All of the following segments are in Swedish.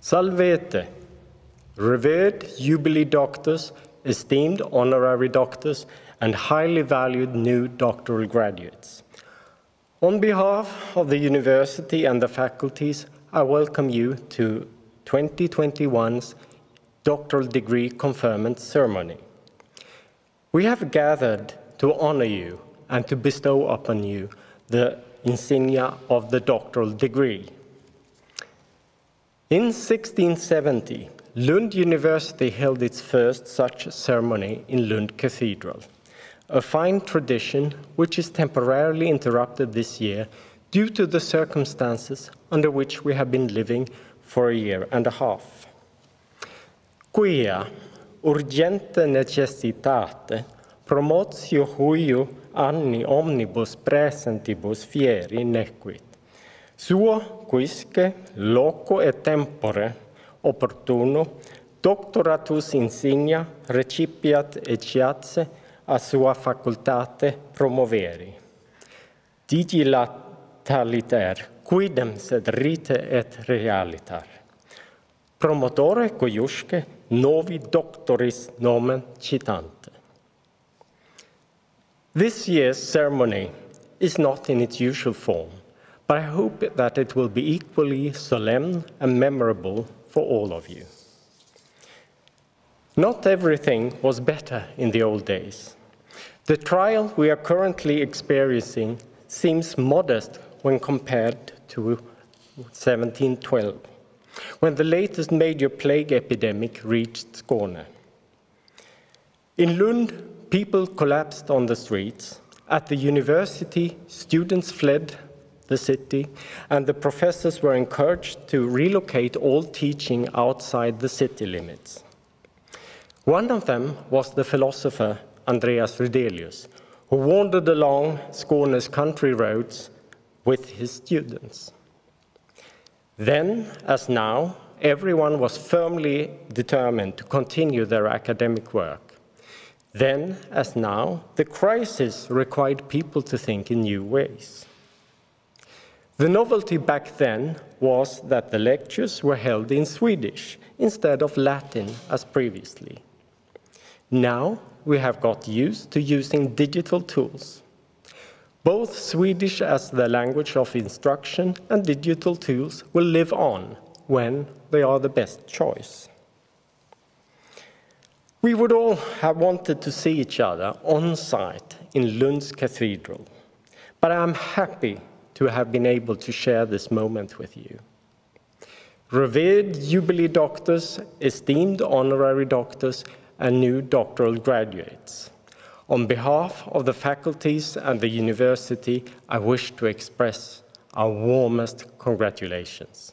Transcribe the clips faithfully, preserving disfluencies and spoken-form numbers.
Salvete, revered Jubilee doctors, esteemed honorary doctors, and highly valued new doctoral graduates. On behalf of the university and the faculties, I welcome you to twenty twenty-one's doctoral degree conferment ceremony. We have gathered to honor you and to bestow upon you the insignia of the doctoral degree. In sixteen seventy, Lund University held its first such ceremony in Lund Cathedral, a fine tradition which is temporarily interrupted this year due to the circumstances under which we have been living for a year and a half. Quia urgente necessitate promotio huiu anni omnibus presentibus fieri nequit. Suo quisque loco et tempore opportuno doctoratus insignia recipiat etiace a sua facultate promoveri. Digitaliter quidem sed rite et realitar. Promotore coiusque novi doctoris nomen citante. This year's ceremony is not in its usual form, but I hope that it will be equally solemn and memorable for all of you. Not everything was better in the old days. The trial we are currently experiencing seems modest when compared to seventeen twelve, when the latest major plague epidemic reached Skåne. In Lund, people collapsed on the streets. At the university, students fled the city, and the professors were encouraged to relocate all teaching outside the city limits. One of them was the philosopher Andreas Rydelius, who wandered along Skåne's country roads with his students. Then, as now, everyone was firmly determined to continue their academic work. Then, as now, the crisis required people to think in new ways. The novelty back then was that the lectures were held in Swedish instead of Latin as previously. Now we have got used to using digital tools. Both Swedish as the language of instruction and digital tools will live on when they are the best choice. We would all have wanted to see each other on site in Lund's Cathedral, but I'm happy to have been able to share this moment with you. Revered Jubilee doctors, esteemed honorary doctors, and new doctoral graduates. On behalf of the faculties and the university, I wish to express our warmest congratulations.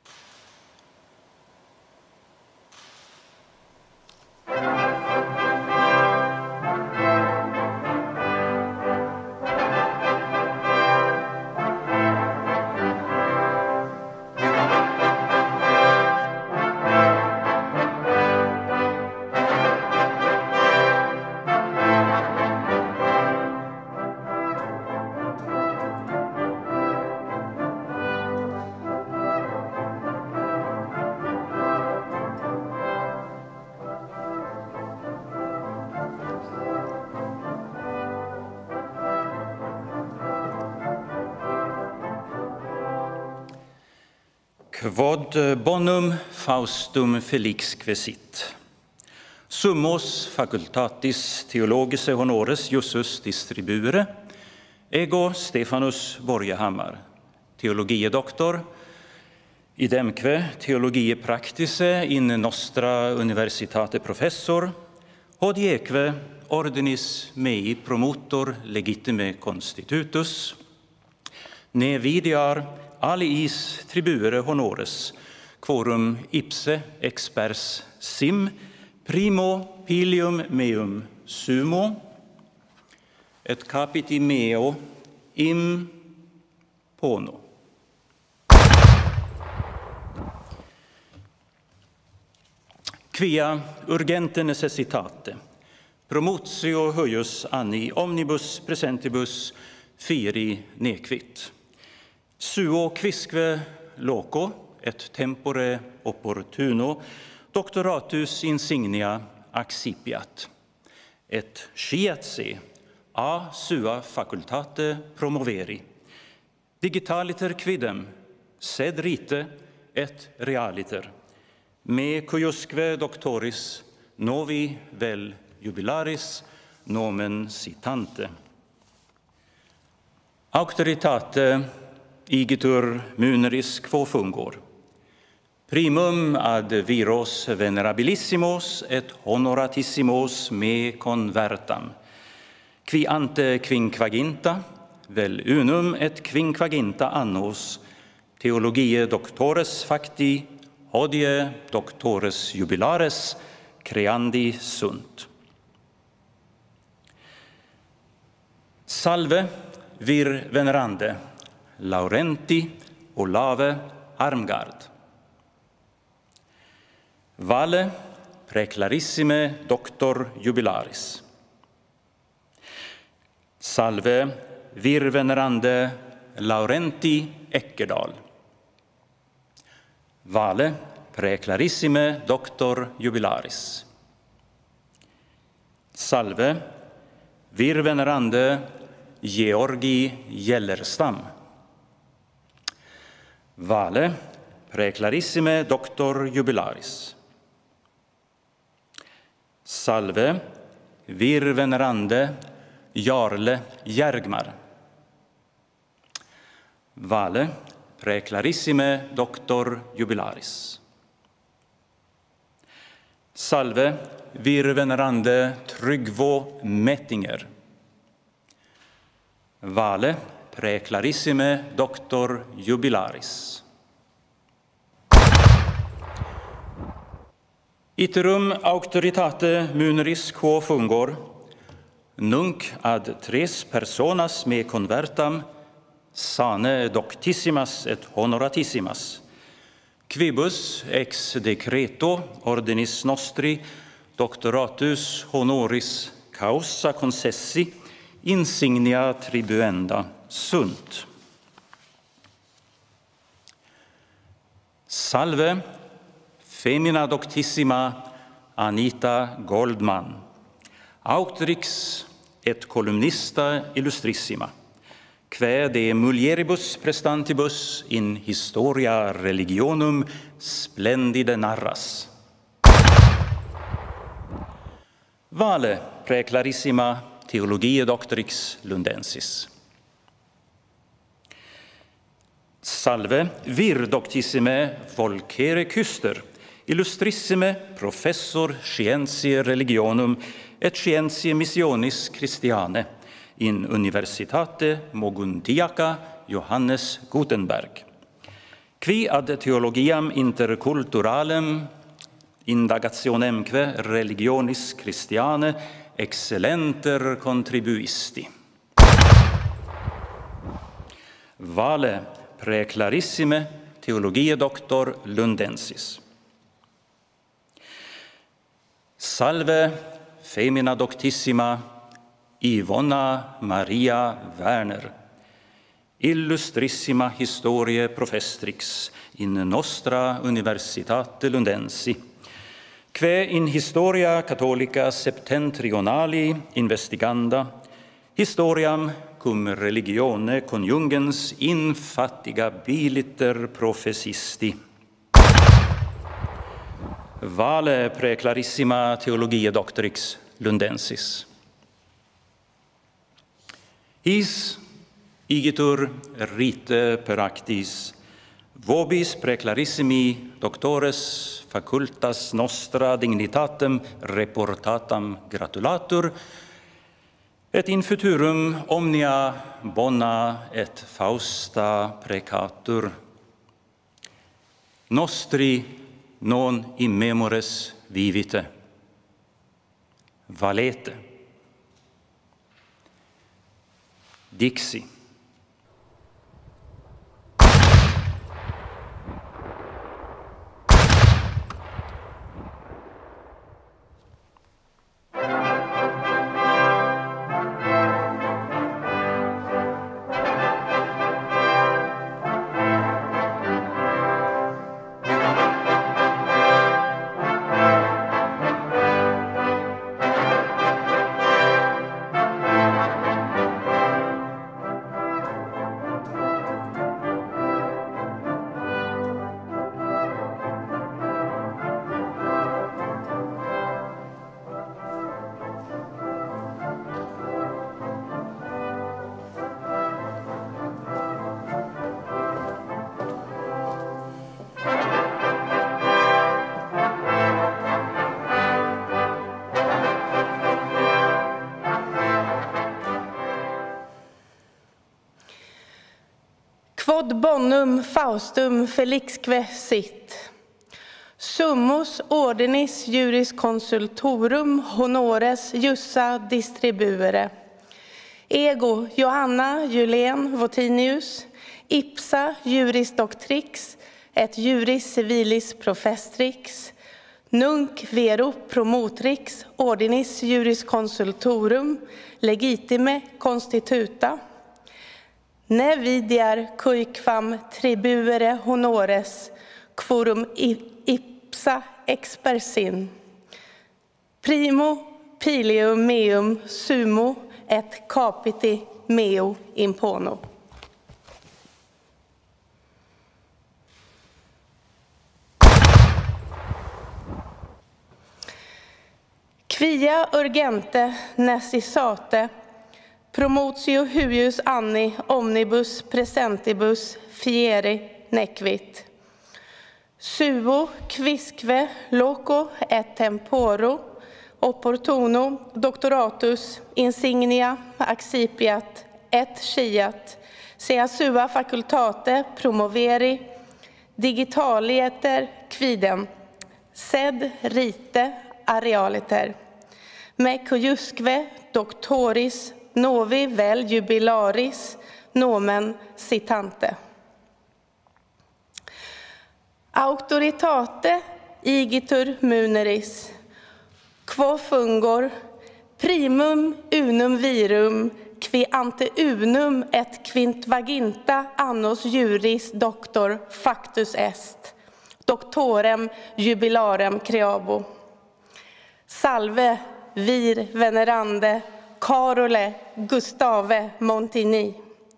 Quod bonum Faustum felix quesit. Summos facultatis theologice honores Justus distribuere, ego Stefanus Borgehammar, teologie doctor, idemque teologie practice in nostra universitate professor, hodieque ordinis mei promotor legitime constitutus, ne videar aliis tribuere honores, quorum ipse expers sim, primo pilium meum sumo, et capiti meo im pono. Quia urgente necessitate, promotio huius anni omnibus presentibus fieri nequit. Suo quisque loco et tempore opportuno doctoratus insignia accipiat, et sciatse a sua facultate promoveri, digitaliter quidem, sed rite et realiter, me cujusque doctoris novi vel jubilaris nomen citante. Auctoritate igitur muneris quo fungor, primum ad viros venerabilissimos et honoratissimos me convertam, qui ante quinquaginta, vel unum et quinquaginta annos, theologiae doctores facti, hodie doctores jubilares, creandi sunt. Salve vir venerande, Laurenti Olave Armgard. Vale preclarissime doctor jubilaris. Salve vir venerande Laurenti Eckerdal. Vale preclarissime doctor jubilaris. Salve vir venerande Georgi Gellerstam. Vale preclarissime doctor jubilaris. Salve vir venerande Jarle Järgmar. Vale preclarissime doctor jubilaris. Salve vir venerande Tryggvå Mettinger. Vale preclarissime doctor jubilaris. Iterum auctoritate muneris quo fungor, nunc ad tres personas me convertam, sane doctissimas et honoratissimas, quibus ex decreto ordinis nostri doctoratus honoris causa concessi insignia tribuenda sunt. Salve femina doctissima Anita Goldman, auctrix et columnista illustrissima, quae de mulieribus prestantibus in historia religionum splendide narras. Vale preclarissima theologiae doctrix lundensis. Salve vir doctissime Volkere Küster, illustrissime professor scientiae religionum et scientiae missionis Christiane in Universitate Moguntiaca Johannes Gutenberg, qui ad theologiam interculturalem indagationemque religionis Christiane excellenter contribuisti. Vale preclarissime theologiae doctor lundensis. Salve femina doctissima Ivona Maria Werner, illustrissima historiae profestrix in nostra Universitate Lundensi, quae in historia catholica septentrionali investiganda historiam cum religione conjungens infatigabiliter professisti. Vale preclarissima theologiae doctrix lundensis. His igitur rite per actis, vobis preclarissimi doctores facultas nostra dignitatem reportatam gratulatur, et in futurum omnia bona et fausta precatur. Nostri non in memores vivite. Valete. Dixi. Quod bonum Faustum felixque sit. Summus ordinis juris consultorum honores jussa distribuere. Ego Johanna Julén Votinius, ipsa juris doctrix, et juris civilis profestrix, nunc vero promotrix ordinis juris consultorum legitime constituta, ne vidiar cuiquam tribuere honores quorum ipsa expersin. Primo pilium meum sumo et capiti meo impono. Quia urgente necessate promotio huius anni omnibus presentibus fieri nequit. Suo quisque loco et temporo opportuno doctoratus insignia accipiat et sciat sea sua facultate promoveri digitalieter quidem sed rite arealiter me cujusque doctoris novi vel jubilaris nomen citante. Autoritate igitur muneris quo fungor primum unum virum qui ante unum et quintvaginta annos juris doctor factus est doctorem jubilarem creabo. Salve vir venerande Carole Gustave Montigny.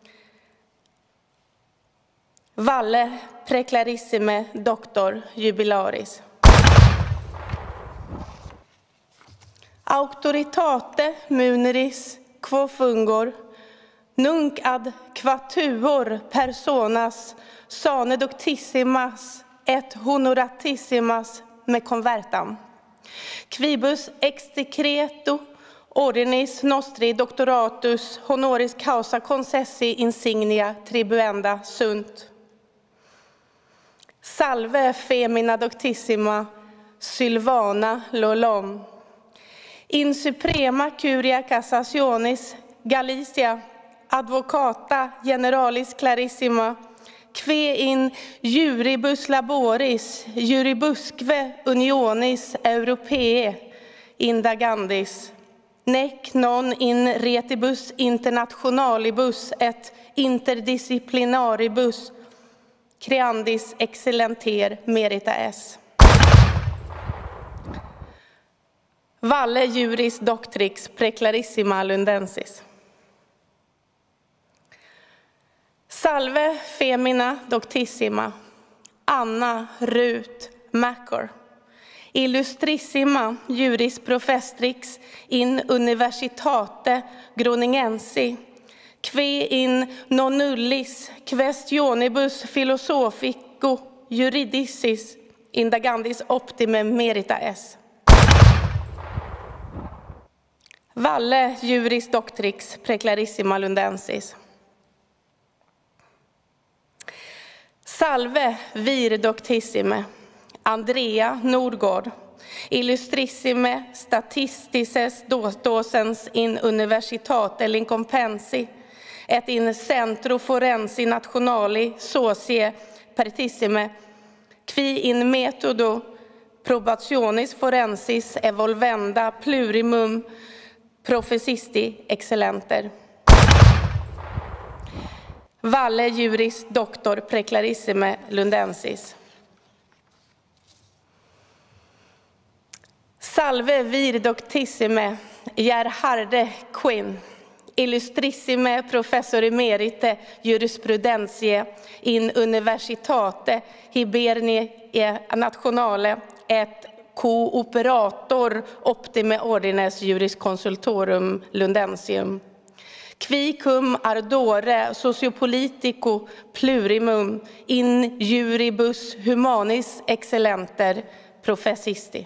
Valle preclarissime doctor jubilaris. Autoritate muneris quo fungor nunc ad quatuor personas sane doctissimas et honoratissimas me convertam. Quibus execreto ordinis nostri doctoratus honoris causa concessi insignia tribuenda sunt. Salve femina doctissima Sylvana Lolon. In suprema curia cassationis Galicia advocata generalis clarissima que in juribus laboris juribusque unionis europee indagandis nec non in retibus internationalibus et interdisciplinaribus creandis excellenter merita es. Valle juris doctrix preclarissima lundensis. Salve femina doctissima Anna Ruth Macker. Illustrissima juris profestrix in universitate Groningensi, que in non nullis questionibus philosophico juridicis indagandis optime merita es. Valle juris doctrix preclarissima lundensis. Salve vir doctissime Andrea Nordgård, illustrissime statistices docens in universitate Lincompensi, et in centro forensi nationali socie partissime, qui in metodo probationis forensis evolvenda plurimum professisti excellenter. Valle juris doctor preclarissime lundensis. Salve vir doctissime Gerharde Quinn, illustrissime professor emerite jurisprudentiae in universitate Hiberniae nationale et cooperator optime ordines juris consultorum lundensium. Qui cum ardore sociopolitico plurimum in juribus humanis excellenter professisti.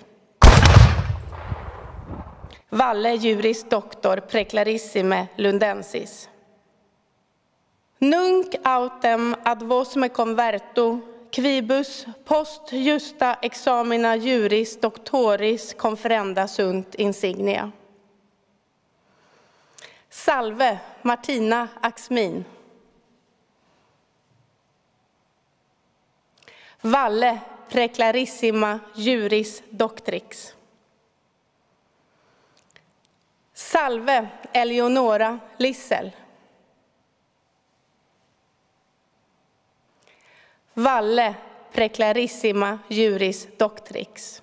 Valle juris doctor preclarissime lundensis. Nunc autem ad vos me converto, quibus post justa examina juris doctoris conferenda sunt insignia. Salve Martina Axmin. Valle preclarissima juris doctrix. Salve Eleonora Lissel. Valle preclarissima juris doctrix.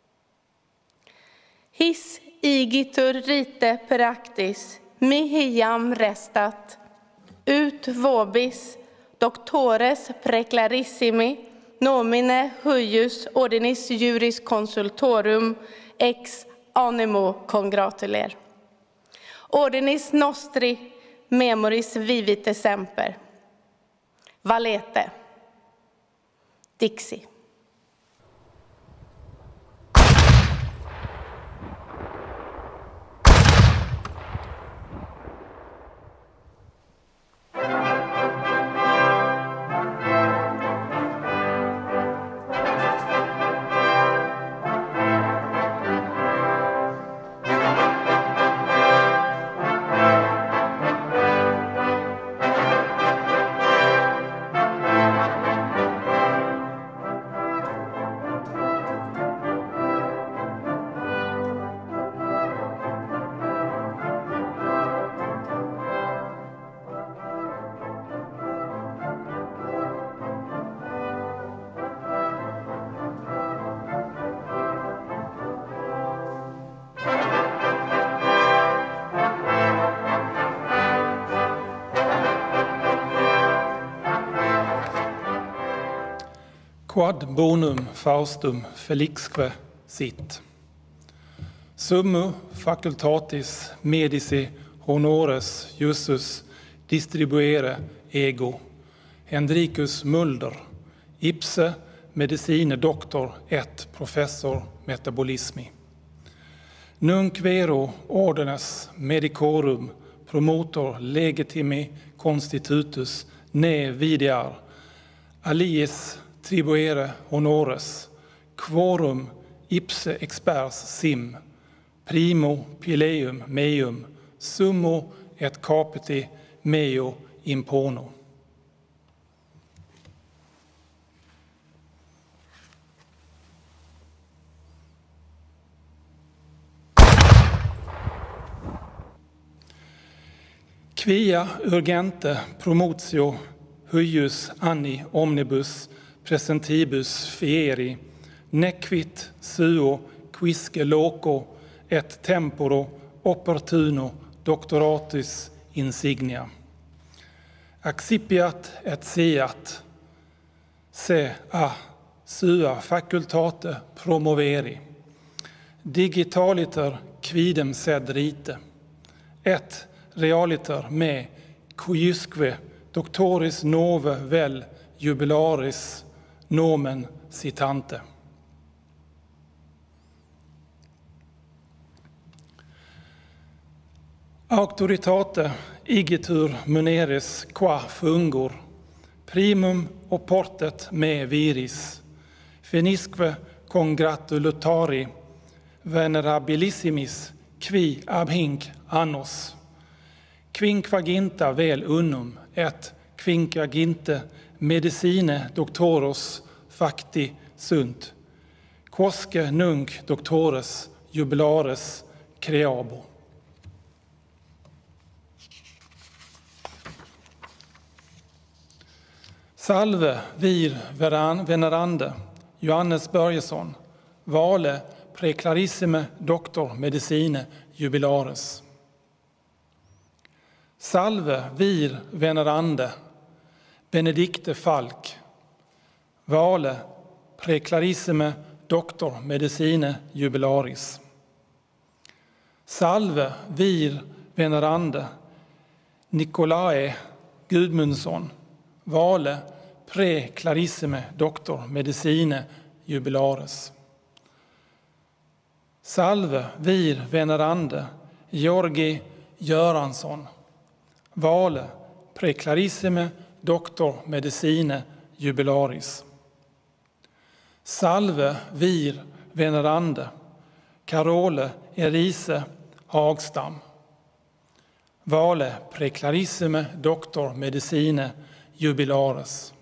His igitur rite peractis mihiam restat ut vobis doctores preclarissimi nomine huius ordinis juris consultorum ex animo congratuler. Ordinis nostri memoris vivite semper. Valete. Dixi. Quad bonum Faustum felixque sit. Summu facultatis medici honores justus distribuere ego. Henricus Mulder, ipse medicine doctor et professor metabolismi. Nunc vero ordenes medicorum promotor legitimi constitutus ne videar aliis tribuere honores, quorum ipse expers sim, primo pileum meum, summo et capiti meo impono. Quia urgente promotio huius anni omnibus presentibus fieri, nequit suo quisque loco et temporo opportuno doctoratus insignia. Accipiat et seat, se a sua facultate promoveri, digitaliter quidem sed rite, et realiter me cuiusque doctoris nove vel jubilaris nomen citante. Auctoritate igitur muneris qua fungur, primum oportet me viris, finisque congratulutari venerabilissimis qui abhinc annos, quinquaginta vel unum et quinquaginte medicine doctoros facti sunt, quosque nunc doctores jubilares creabo. Salve vir venerande Johannes Börjesson, vale preclarissime doctor medicine jubilares. Salve vir venerande Benedicte Falk, vale preclarissime doctor medicine jubilaris. Salve vir venerande Nicolae Gudmundsson, vale preclarissime doctor medicine jubilaris. Salve vir venerande Georgi Göransson, vale preclarissime doctor medicine jubilaris. Salve vir venerande Carole Erise Hagstam. Vale preclarissime doctor medicine jubilaris.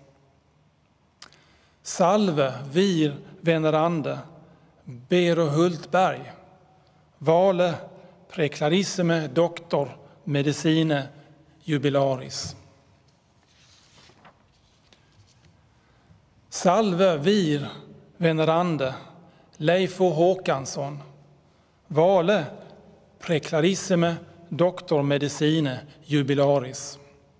Salve vir venerande Bero Hultberg. Vale preclarissime doctor medicine jubilaris. Salve vir venerande Leif O. Håkansson. Vale preclarissime doctor medicine jubilaris.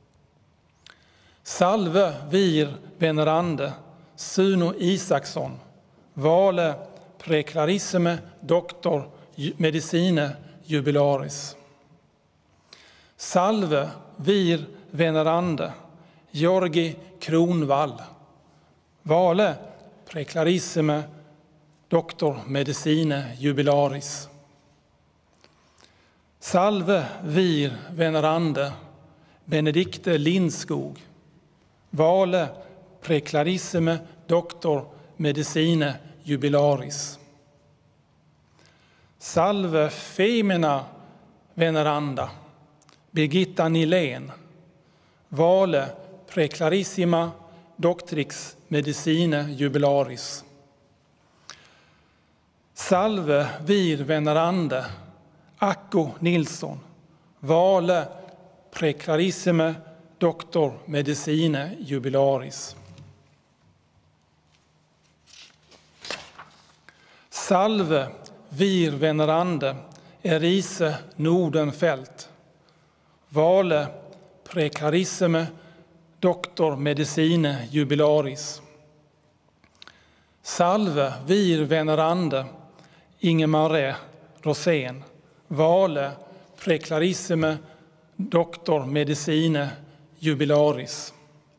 Salve vir venerande Suno Isaksson. Vale preclarissime doctor medicine jubilaris. Salve vir venerande Georgi Kronvall. Vale preclarissime doctor medicine jubilaris. Salve vir venerande Benedikte Lindskog. Vale preclarissime doctor medicine jubilaris. Salve femina veneranda Birgitta Nilén. Vale preclarissima doctrix medicine jubilaris. Salve vir venerande Acko Nilsson. Vale preclarissime doctor medicine jubilaris. Salve vir venerande Erise Nordenfelt. Vale preclarissime doctor medicine jubilaris. Salve vir venerande Ingemar Rosén. Vale preclarissime doctor medicine jubilaris.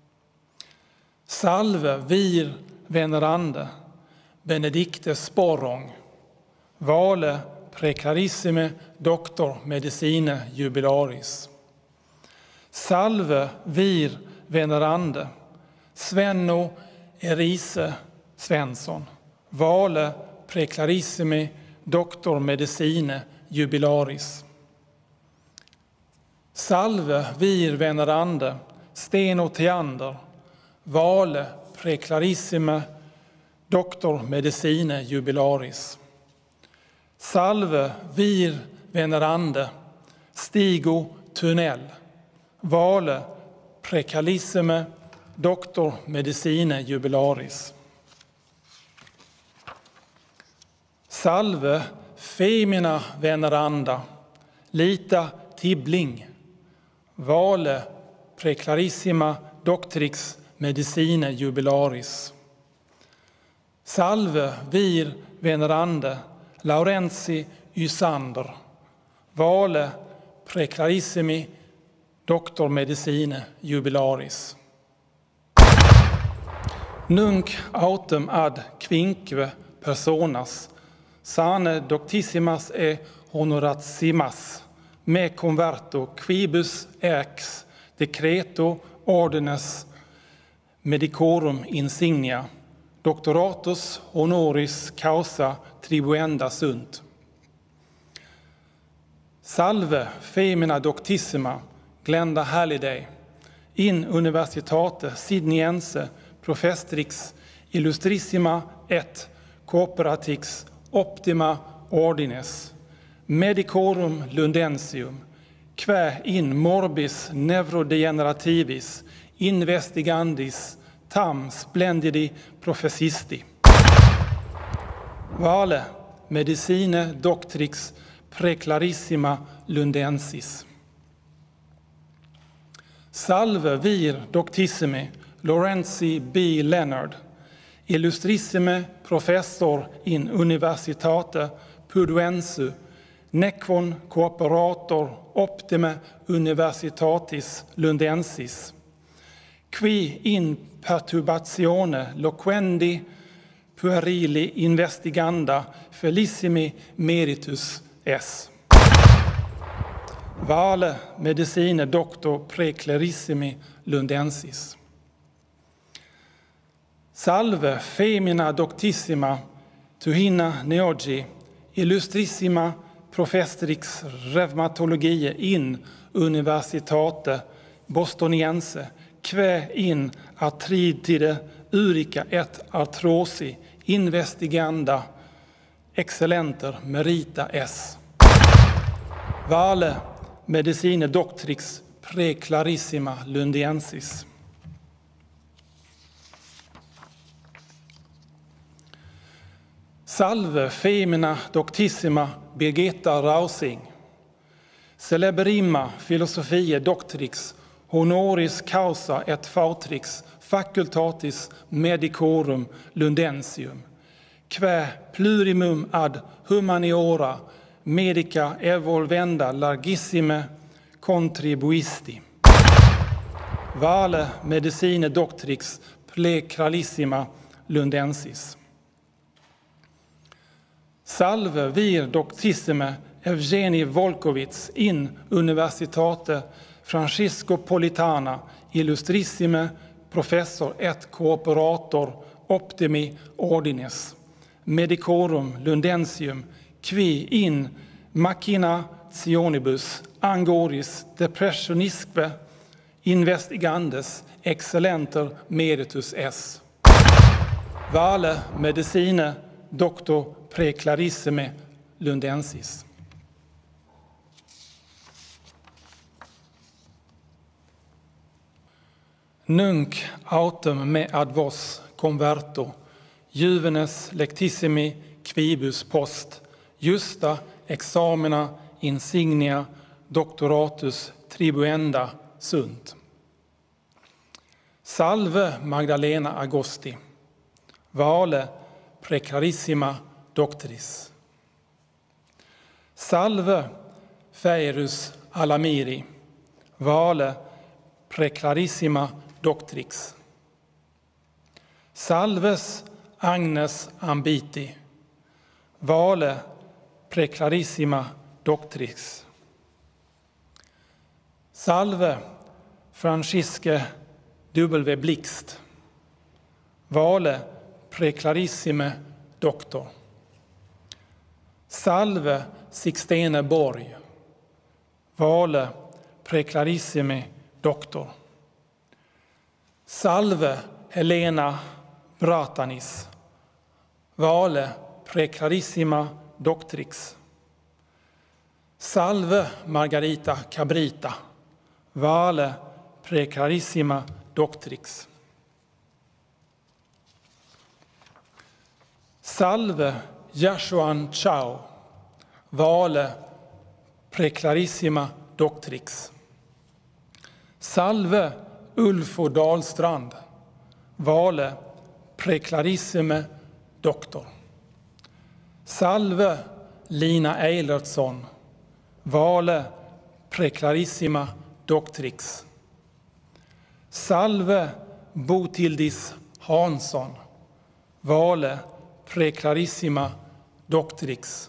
Salve vir venerande Benedikte Sporrong. Vale preclarissime doctor medicine jubilaris. Salve vir venerande Svenno Erise Svensson. Vale preclarissime doctor medicine jubilaris. Salve vir venerande Steno Theander. Vale preclarissime doctor medicine jubilaris. Salve vir venerande Stigo Tunnell. Vale preclarissime doctor medicine jubilaris. Salve femina veneranda Lita Tibbling. Vale preclarissima doctrix medicine jubilaris. Salve vir venerande Laurenzi Ysander. Vale preclarissimi doctor medicine jubilaris. Nunc autem ad quinque personas sane doctissimas e honoratissimas me converto quibus ex decreto ordinis medicorum insignia doctoratus honoris causa tribuenda sunt. Salve femina doctissima Glenda Halliday in universitate Sydneyense profestrix illustrissima et cooperatix optima ordines medicorum lundensium quae in morbis neurodegenerativis investigandis tam splendidi professisti. Vale medicine doctrix preclarissima lundensis. Salve vir doctissimi Lorenzi B. Leonard, illustrissime professor in universitate Puduensu, nequon cooperator optime universitatis lundensis, qui in perturbatione loquendi puerili investiganda felissimi meritus es. Vale medicine doctor preclerissimi lundensis. Salve femina doctissima tuhina neogi illustrissima profestrix reumatologie in universitate bostoniense kve in artritide urica et artrosi investiganda excellenter merita s. Vale medicine doctrix preclarissima lundensis. Salve femina doctissima Birgitta Rausing. Celeberrima philosophie doctrix honoris causa et fautrix facultatis medicorum lundensium. Quae plurimum ad humaniora medica evolvenda largissime contribuisti. Vale medicine doctrix plecralissima lundensis. Salve vir doctissime Evgeni Volkovits in universitate Francisco Politana illustrissime professor et cooperator optimi ordinis medicorum lundensium qui in machinationibus angoris depressionisque investigandes excellenter meritus s. Vale medicine doctor preclarissime lundensis. Nunc autem me ad vos converto, juvenes lectissimi quibus post, justa examina insignia doctoratus tribuenda sunt. Salve Magdalena Agosti, vale preclarissima doctris. Salve Feirus Alamiri, vale preclarissima doctrix. Salves Agnes Ambiti, vale preclarissima doctrix. Salve Francisque W. Blixt, vale preclarissime doctor. Salve Sixtene Borg, vale preclarissime doctor. Salve Helena Bratanis, vale preclarissima doctrix. Salve Margarita Cabrita, vale preclarissima doctrix. Salve Yashuan Chao, vale preclarissima doctrix. Salve Ulfo Dahlstrand, vale preclarissime doctor. Salve Lina Eilertsson, vale preclarissima doctrix. Salve Botildis Hansson, vale preclarissima doctrix.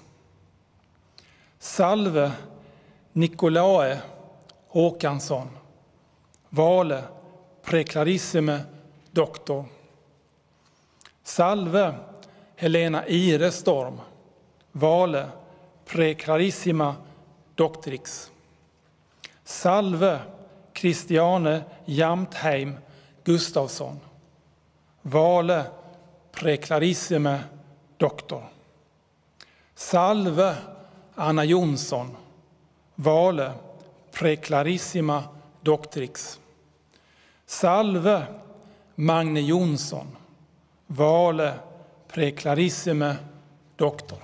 Salve Nicolae Håkansson, vale preclarissime doctor. Salve Helena Irestorm, vale preclarissima doctrix. Salve Christiane Jamtheim Gustafsson, vale preclarissime doctor. Salve Anna Jonsson, vale preclarissima doctrix. Salve Magne Jonsson, vale preclarissime doctor.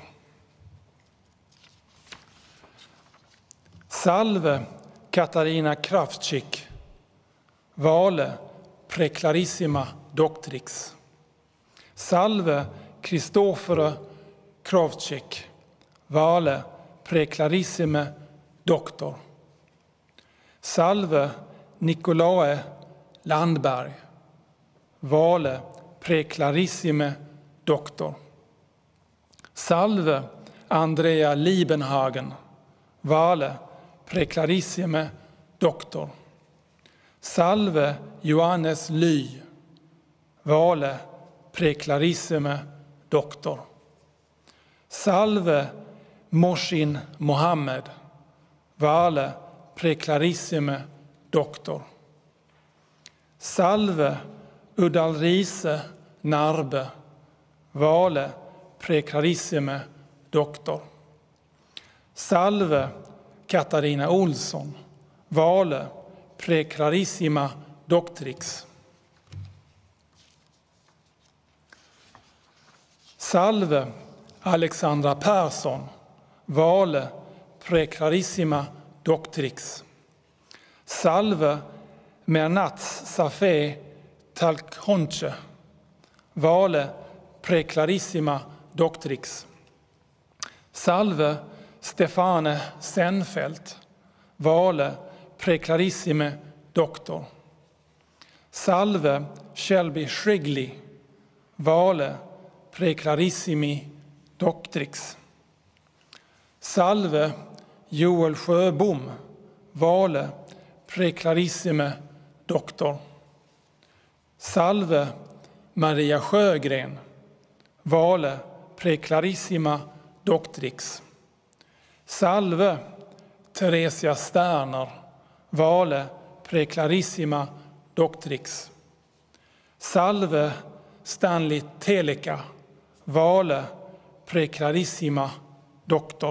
Salve Katarina Kravchik, vale preclarissima doctrix. Salve Kristoffer Kravchik, vale preclarissime doctor. Salve Nicolae Landberg, vale preclarissime doctor. Salve Andrea Liebenhagen, vale preclarissime doctor. Salve Johannes Ly, vale preclarissime doctor. Salve Moshin Mohammed, vale preclarissime doctor. Salve Udalrise Narbe, vale preclarissime doctor. Salve Katarina Olsson, vale preclarissima doctrix. Salve Alexandra Persson, vale preclarissima doctrix. Salve Mernats Safé Talkhonche, vale preclarissima doctrix. Salve Stefane Senfeldt, vale preclarissime doctor. Salve Shelby Shrigley, vale preclarissimi doctrix. Salve Joel Sjöbom, vale preclarissime doctor. Salve Maria Sjögren, vale preclarissima doctrix. Salve Theresia Sterner, vale preclarissima doctrix. Salve Stanley Teleka, vale preclarissima doctor.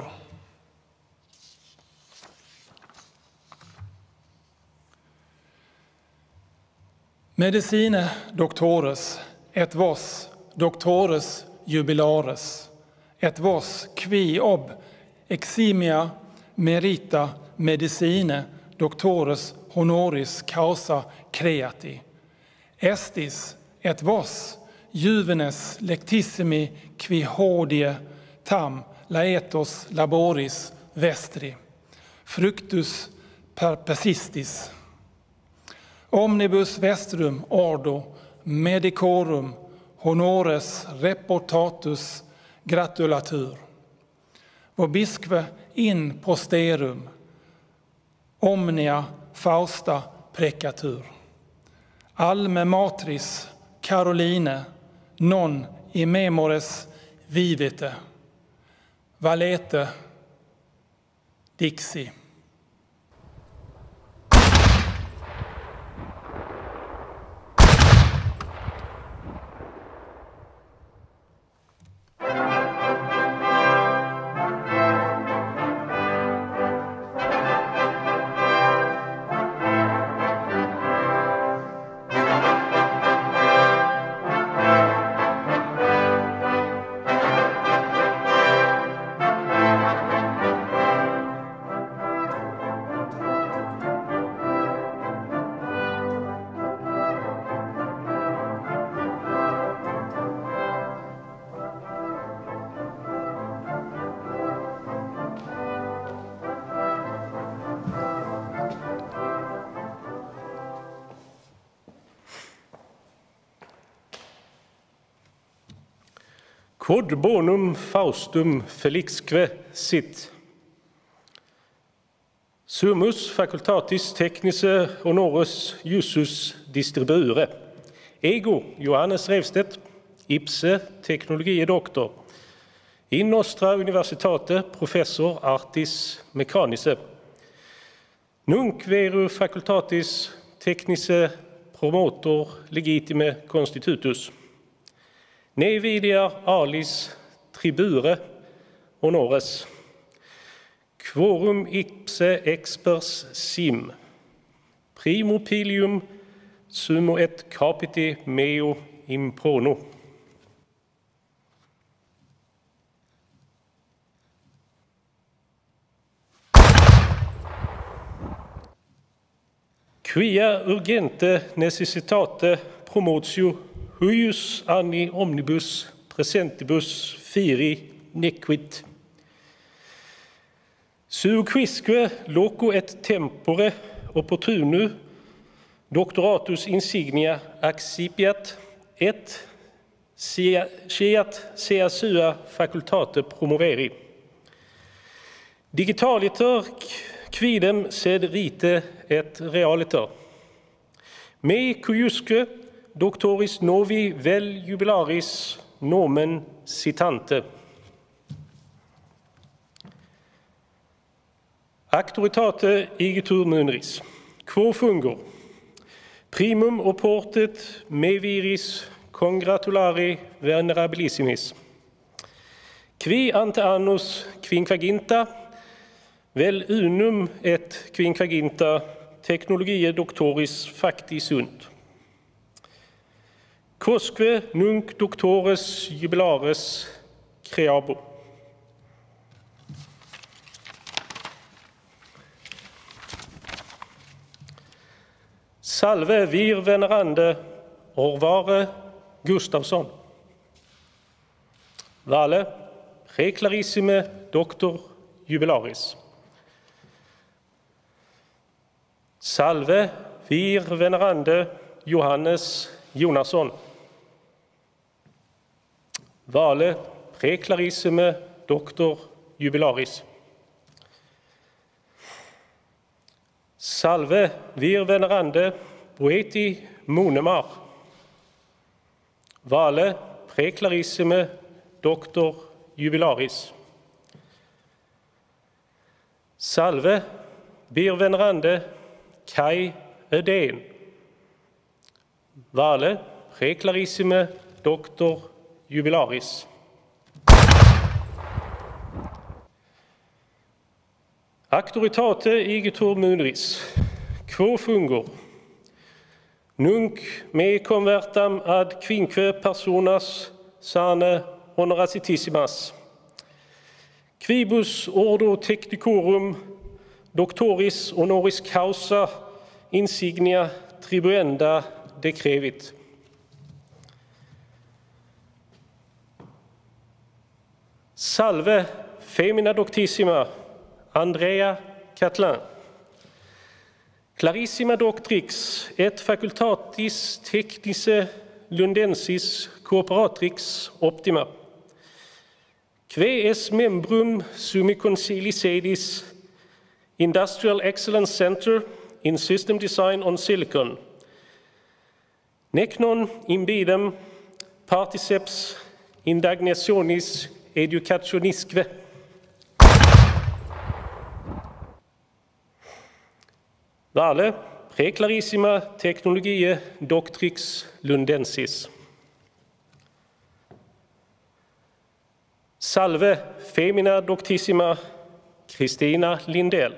Medicine doctores, et vos doctores jubilares, et vos qui ob eximia merita medicine doctores honoris causa creati. Estis et vos juvenes lectissimi qui hodie tam laetos laboris vestri, fructus perpesistis. Omnibus vestrum ordo medicorum honores reportatus gratulatur. Vobisque in posterum omnia fausta precatur. Alme matris Caroline non in memores vivite. Valete dixi. Quod bonum Faustum felixque sit. Summus facultatis technice honoris iussus distribuere. Ego Johannes Revstedt, ipse technologie doctor. In nostra universitate professor artis mechanice. Nunc veru facultatis technice promotor legitime constitutus. Ne vidia alis tribure honores. Quorum ipse expers sim. Primo pilium sumo et capiti meo impono. Quia urgente necessitate promotio huius anni omnibus presentibus firi nequit. Suquisque loco et tempore opportunu doctoratus insignia accipiat et sciat sea sua facultate promoveri. Digitaliter Quidem sed rite et realiter. Me cuiusque doctoris novi vel jubilaris nomen citante. Actoritate igitur munris. Quo fungur? Primum oportet me viris congratulari venerabilissimis. Qui ante annus quinquaginta, vel unum et quinquaginta technologiae doctoris facti sunt. Quosque nunc doctores jubilares creabo. Salve vir venerande Orvare Gustafsson. Vale preclarissime doctor jubilaris. Salve vir venerande Johannes Jonasson. Vale preclarissime doctor jubilaris. Salve vir venerande Boeti Monemar. Vale preclarissime doctor jubilaris. Salve vir venerande Kai Ödén. Vale preclarissime doctor jubilaris. Actoritate igitur munris. Quo fungur? Nunc me convertam ad quinque personas sane honoratissimas. Quibus ordo technicorum doctoris honoris causa insignia tribuenda decrevit. Salve femina doctissima Andrea Catlin. Clarissima doctrix et facultatis technice lundensis cooperatrix optima. Quae es membrum summi concili sedis Industrial Excellence Center in System Design on Silicon. Nec non imbidem particeps indagnationis educationisque. Vale preclarissima technologiae doctrix lundensis. Salve femina doctissima Christina Lindell.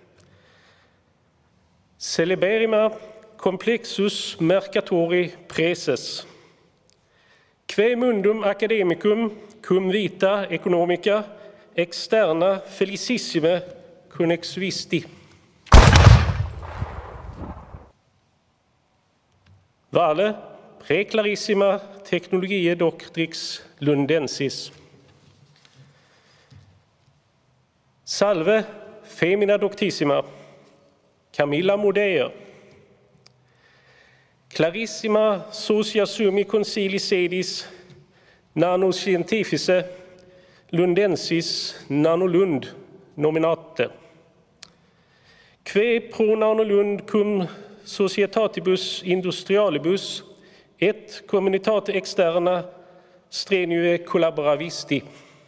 Celeberrima complexus mercatori praeses. Quae mundum academicum cum vita economica externa felicissime connexuisti. Vale preclarissima technologiae doctrix lundensis. Salve femina doctissima Camilla Modéer. Clarissima socia summi concili sedis nanoscientifice lundensis nanolund nominate. Quae pro nanolund cum societatibus industrialibus et communitate externa strenue collaboravisti.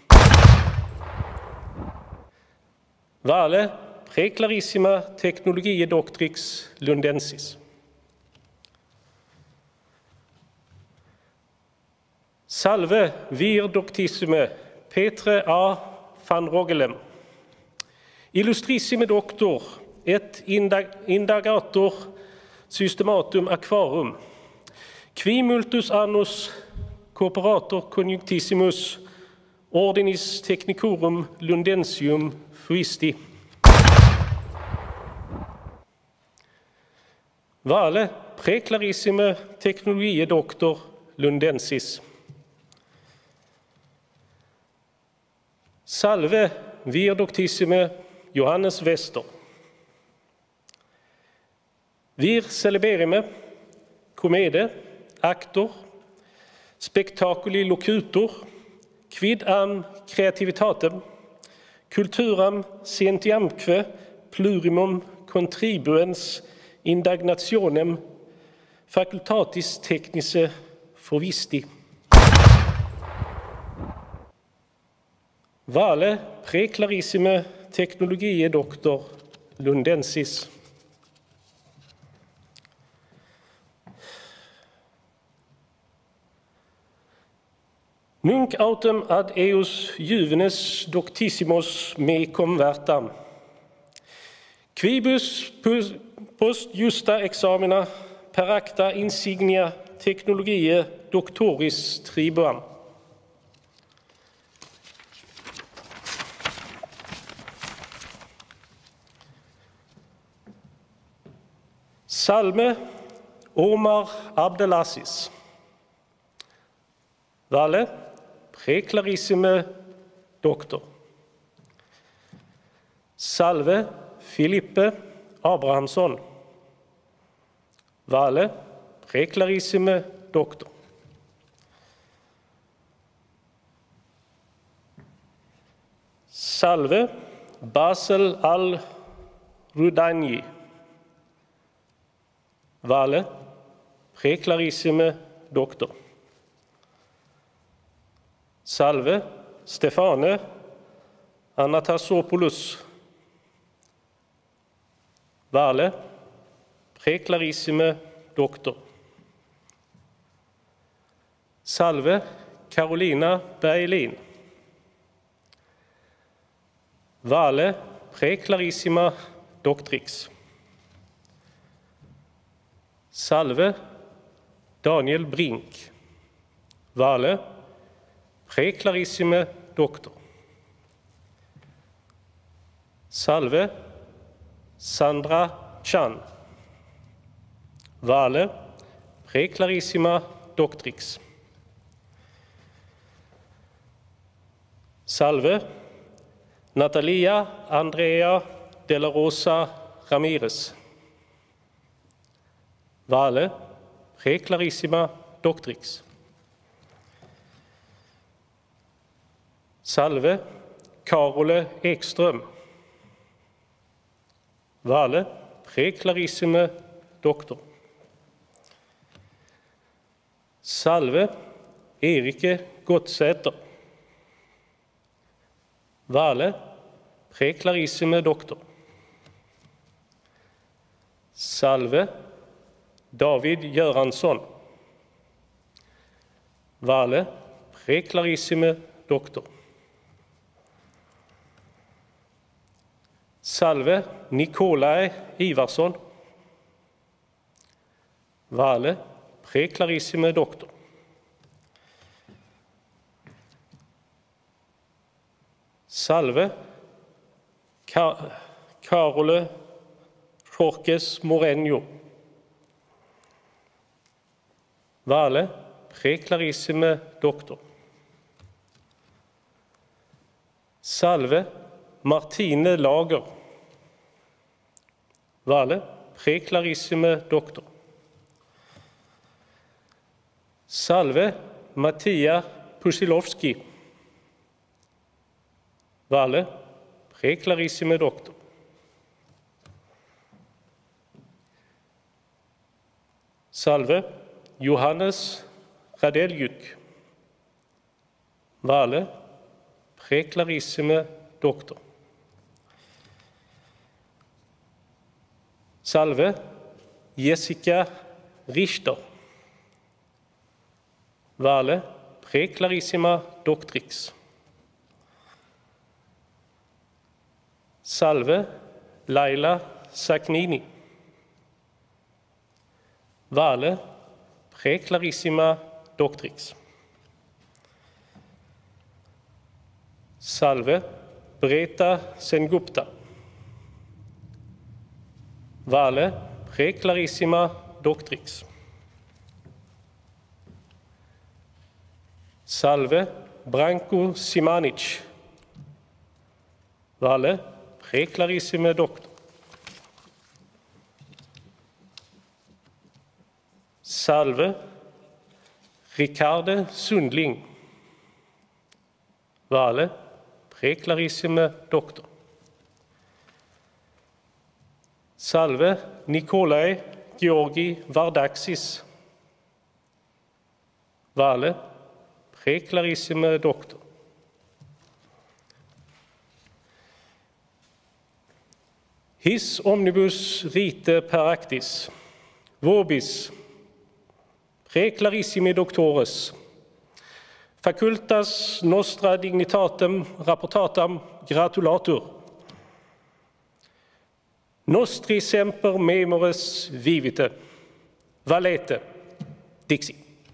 Vale preclarissima technologiae doctrix lundensis. Salve vir doctissime Petre A. van Rogelem. Illustrissime doctor et indagator systematum aquarum. Qui multus annus cooperator conjunctissimus ordinis technicorum lundensium fuisti. Vale preclarissime technologiae doctor lundensis. Salve vir doctissime Johannes Wester. Vir celeberrime comede actor spectaculi locutor quid am creativitatem culturam scientiamque plurimum contribuens indagnationem facultatis technice forvisti. Vale preclarissime technologie doctor lundensis. Nunc autem ad eus juvenes doctissimos me convertam. Quibus post justa examina per acta insignia technologie doctoris tribuam. Salme Omar Abdelaziz. Vale preclarissime doctor. Salve Filippe Abrahamsson. Vale preclarissime doctor. Salve Basel al-Rudani. Vale preclarissime doctor. Salve Stefane Anatasopoulos. Vale preclarissime doctor. Salve Carolina Berlin. Vale preclarissima doctrix. Salve Daniel Brink. Vale preclarissime doctor. Salve Sandra Chan. Vale preclarissima doctrix. Salve Natalia Andrea de la Rosa Ramirez. Vale preclarissima doctrix. Salve Karole Ekström. Vale preclarissime doctor. Salve Erike Gottsäter. Vale preclarissime doctor. Salve David Göransson. Vale preclarissime doctor. Salve Nikolaj Ivarsson. Vale preclarissime doctor. Salve Ka Carole Jorges Moreno. Vale preclarissime doctor. Salve Martine Lager. Vale preclarissime doctor. Salve Mattia Pusilovski. Vale preclarissime doctor. Salve Johannes Radeljuk. Vale preclarissime doctor. Salve Jessica Richter. Vale preclarissima doctrix. Salve Laila Saknini. Vale preclarissima doctrix. Salve Breta Sengupta. Vale preclarissima doctrix. Salve Branko Simanic. Vale preclarissime doctor. Salve Ricarde Sundling. Vale preclarissime doctor. Salve Nikolai Georgi Vardaxis. Vale Preclarissime Doctor. His omnibus rite per actis, vobis, preclarissimi doctores, facultas nostra dignitatem rapportatam gratulatur, nostri semper memores vivite, valete, dixi.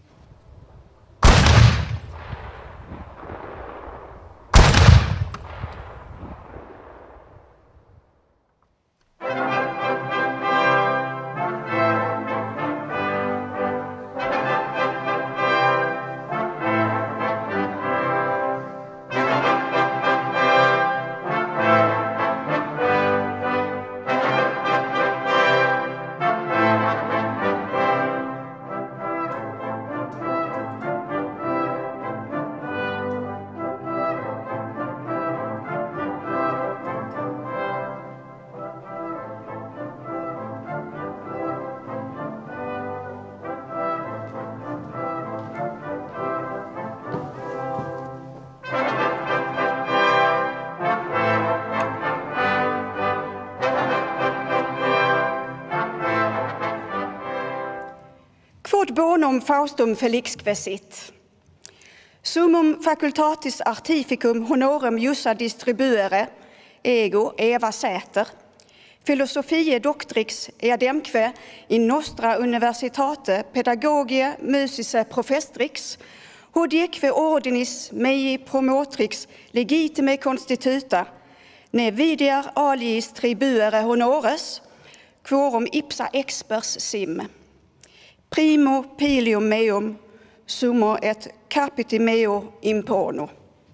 Quod bonum Faustum felixque sit. Summum facultatis artificum honorum jussa distribuere, ego Eva Säter, Philosophiae doctrix eademque in nostra universitate pedagogiae musicae profestrix, hodieque ordinis mei promotrix legitime constituta, ne videar aliis tribuere honores, quorum ipsa expers sim. Primo pilium meum, summo et capiti meo impono.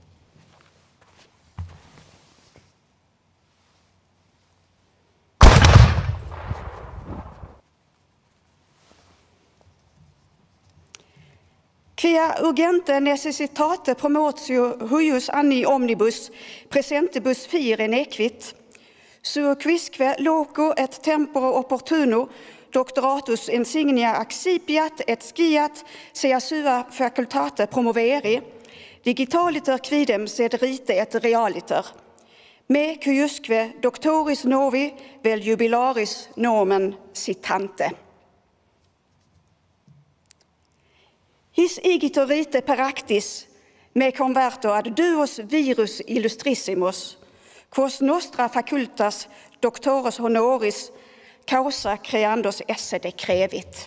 Quia urgente necessitate promotio huius anni omnibus presentibus fire nequit, suo quisque loco et temporo opportuno doctoratus insignia accipiat et sciat sea sua facultate promoveri, digitaliter quidem sed rite et realiter, me cuiusque doctoris novi vel jubilaris nomen citante. His igitur rite per actis, me converto ad duos virus illustrissimus, quos nostra facultas doctoris honoris causa creandos esse decrevit.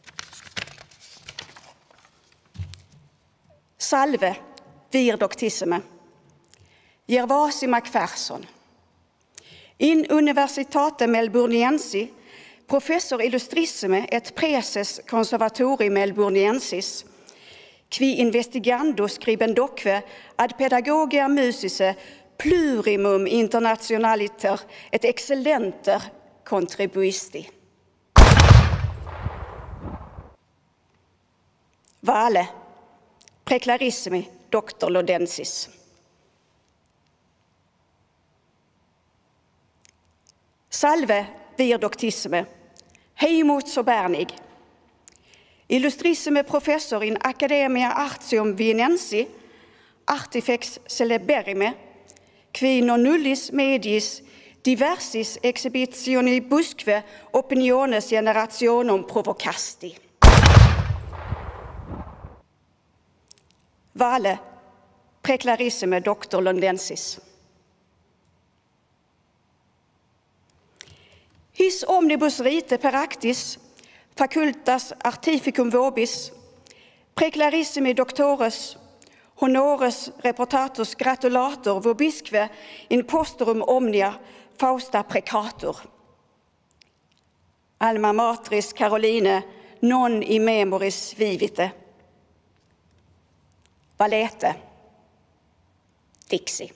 Salve, vir doctissime, Gervasi Macpherson. In universitate Melburniensi, professor illustrissime et preses conservatori Melburniensis, qui investigando scribendoque ad pedagogia musicae plurimum internationaliter et excellenter contribuisti. Vale, preclarissimi doctor Lodensis. Salve vir doctissime, heimot sobernig, illustrissime professor in Academia Artium Vienensi, artifex celeberrime, qui non nullis mediis diversis exhibitionibusque opiniones generationum provocasti. Vale, preclarissime doctor Londensis. His omnibus rite per actis, facultas artificum vobis, preclarissimi doctores, honores reportatus gratulator vobisque in posturum omnia Fausta precatur. Alma matris Caroline non in memoris vivite. Valete. Dixi.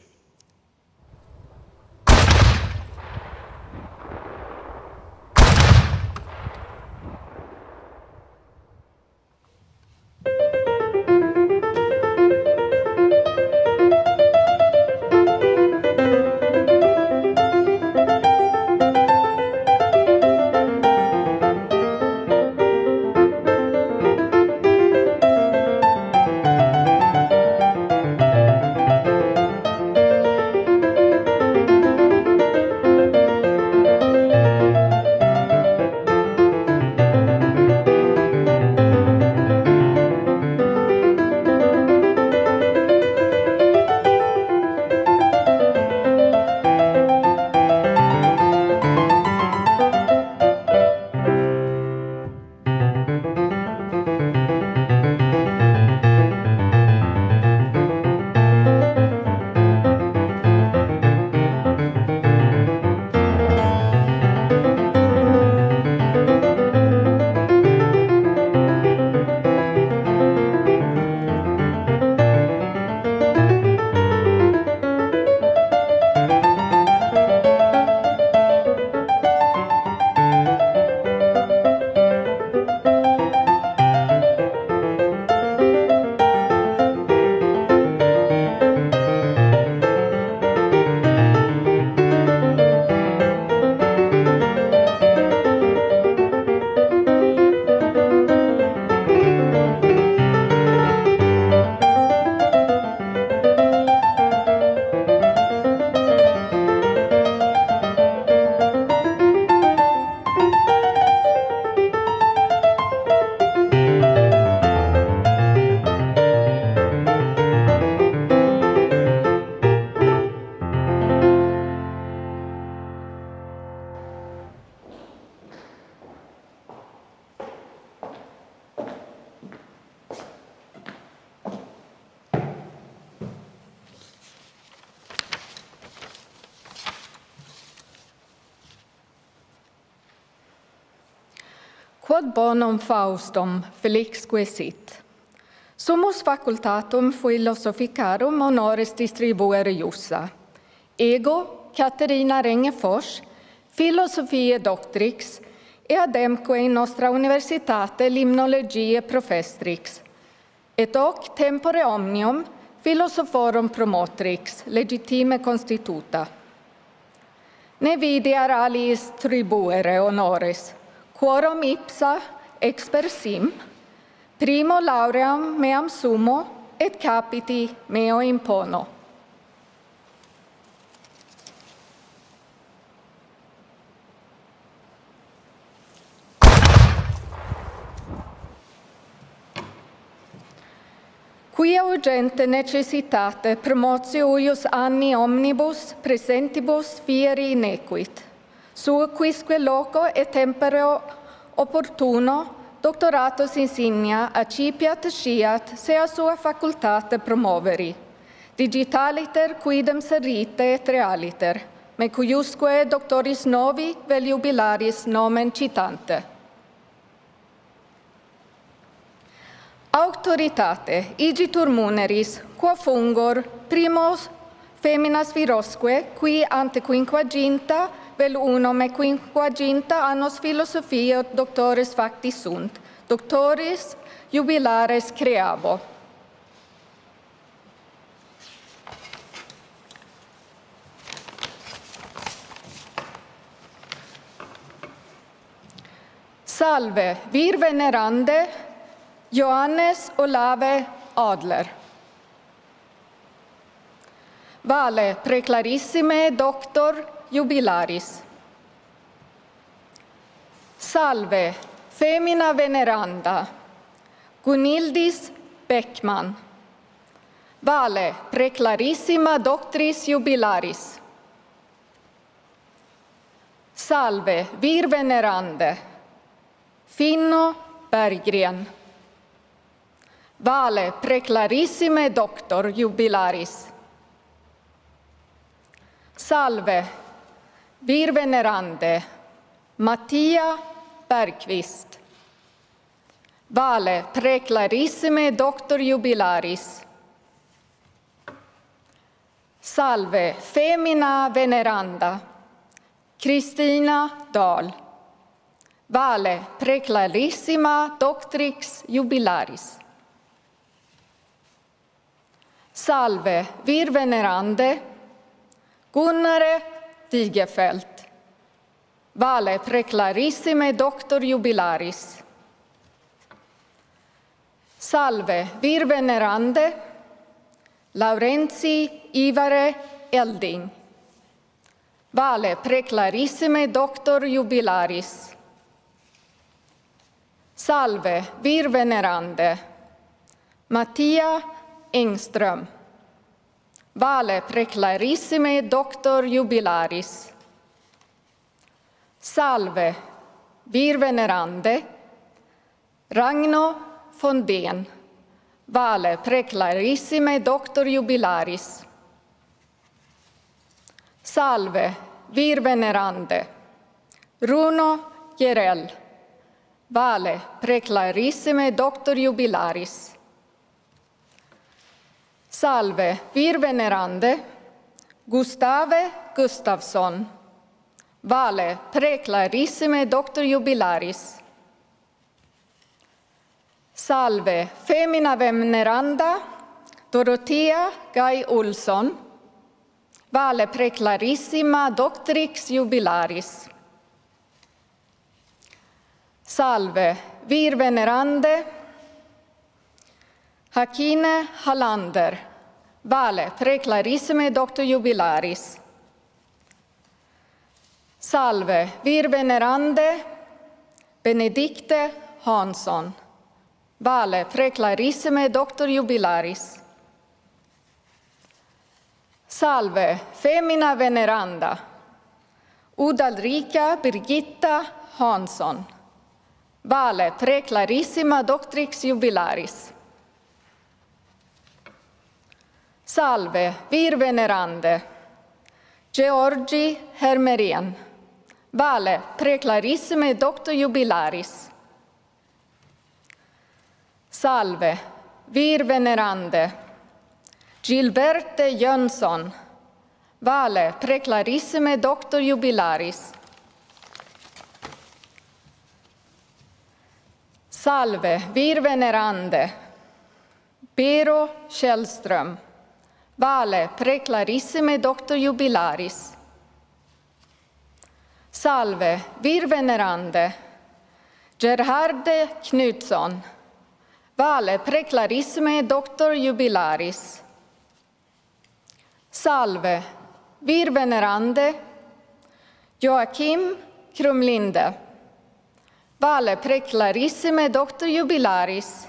quod bonum Faustum felixque sit. Sumus facultatum philosophicarum honoris distribuere iussa. Ego, Caterina Rengefors, Philosophiae Doctrix, e ademque in nostra universitate limnologiae profestrix, et hoc tempore omnium philosophorum promotrix, legitime constituta. Ne videar aliis tribuere honores, quorum ipsa expersim, primo lauream meam sumo, et capiti meo impono. Quia urgente necessitate promotio uius anni omnibus presentibus fieri nequit. Sua quisque loco et tempore opportuno doctoratus insignia accipiat sciat sea sua facultate promoveri. Digitaliter quidem serite et realiter, me cuiusque doctoris novi vel jubilaris nomen citante. Auctoritate, igitur muneris, quo fungor, primos feminas virosque, qui ante quinquaginta, vel unum e quinquaginta annos philosophia doctores facti sunt, doctoris jubilares creabo. Salve, vir venerande, Johannes Olave Adler. Vale preclarissime doctor jubilaris. Salve, femina veneranda, Gunildis Beckman. Vale preclarissima doctris jubilaris. Salve, vir venerande, Finno Berggren. Vale preclarissime doctor jubilaris. Salve, vir venerande, Mattia Bergqvist. Vale preclarissime doctor jubilaris. Salve, femina veneranda, Kristina Dahl. Vale preclarissima doctrix jubilaris. Salve, vir venerande, Gunnare Digefelt. Vale preclarissime doctor jubilaris. Salve, vir venerande, Laurenzi Ivare Elding. Vale preclarissime doctor jubilaris. Salve, vir venerande, Mattia Engström. Vale preclarissime doctor jubilaris. Salve, vir venerande, Ragno Fondén. Vale preclarissime doctor jubilaris. Salve, vir venerande, Runo Gerell. Vale preclarissime doctor jubilaris. Salve, vir venerande, Gustave Gustafsson. Vale preclarissime doctor jubilaris. Salve, femina veneranda, Dorothea Guy Olsson. Vale preclarissima doctrix jubilaris. Salve, vir venerande, Hakine Hallander. Vale preclarissime doctor jubilaris. Salve, vir venerande, Benedikte Hansson. Vale preclarissime doctor jubilaris. Salve, femina veneranda, Udalrika Birgitta Hansson. Vale preclarissima doctrix jubilaris. Salve, vir venerande, Georgi Hermerén. Vale preclarissime doctor jubilaris. Salve, vir venerande, Gilberte Jönsson, vale preclarissime doctor jubilaris. Salve, vir venerande, Pero Källström, vale preclarissime doctor jubilaris. Salve, vir venerande, Gerharde Knutsson, vale preclarissime doctor jubilaris. Salve, vir venerande, Joakim Krumlinde, vale preclarissime doctor jubilaris.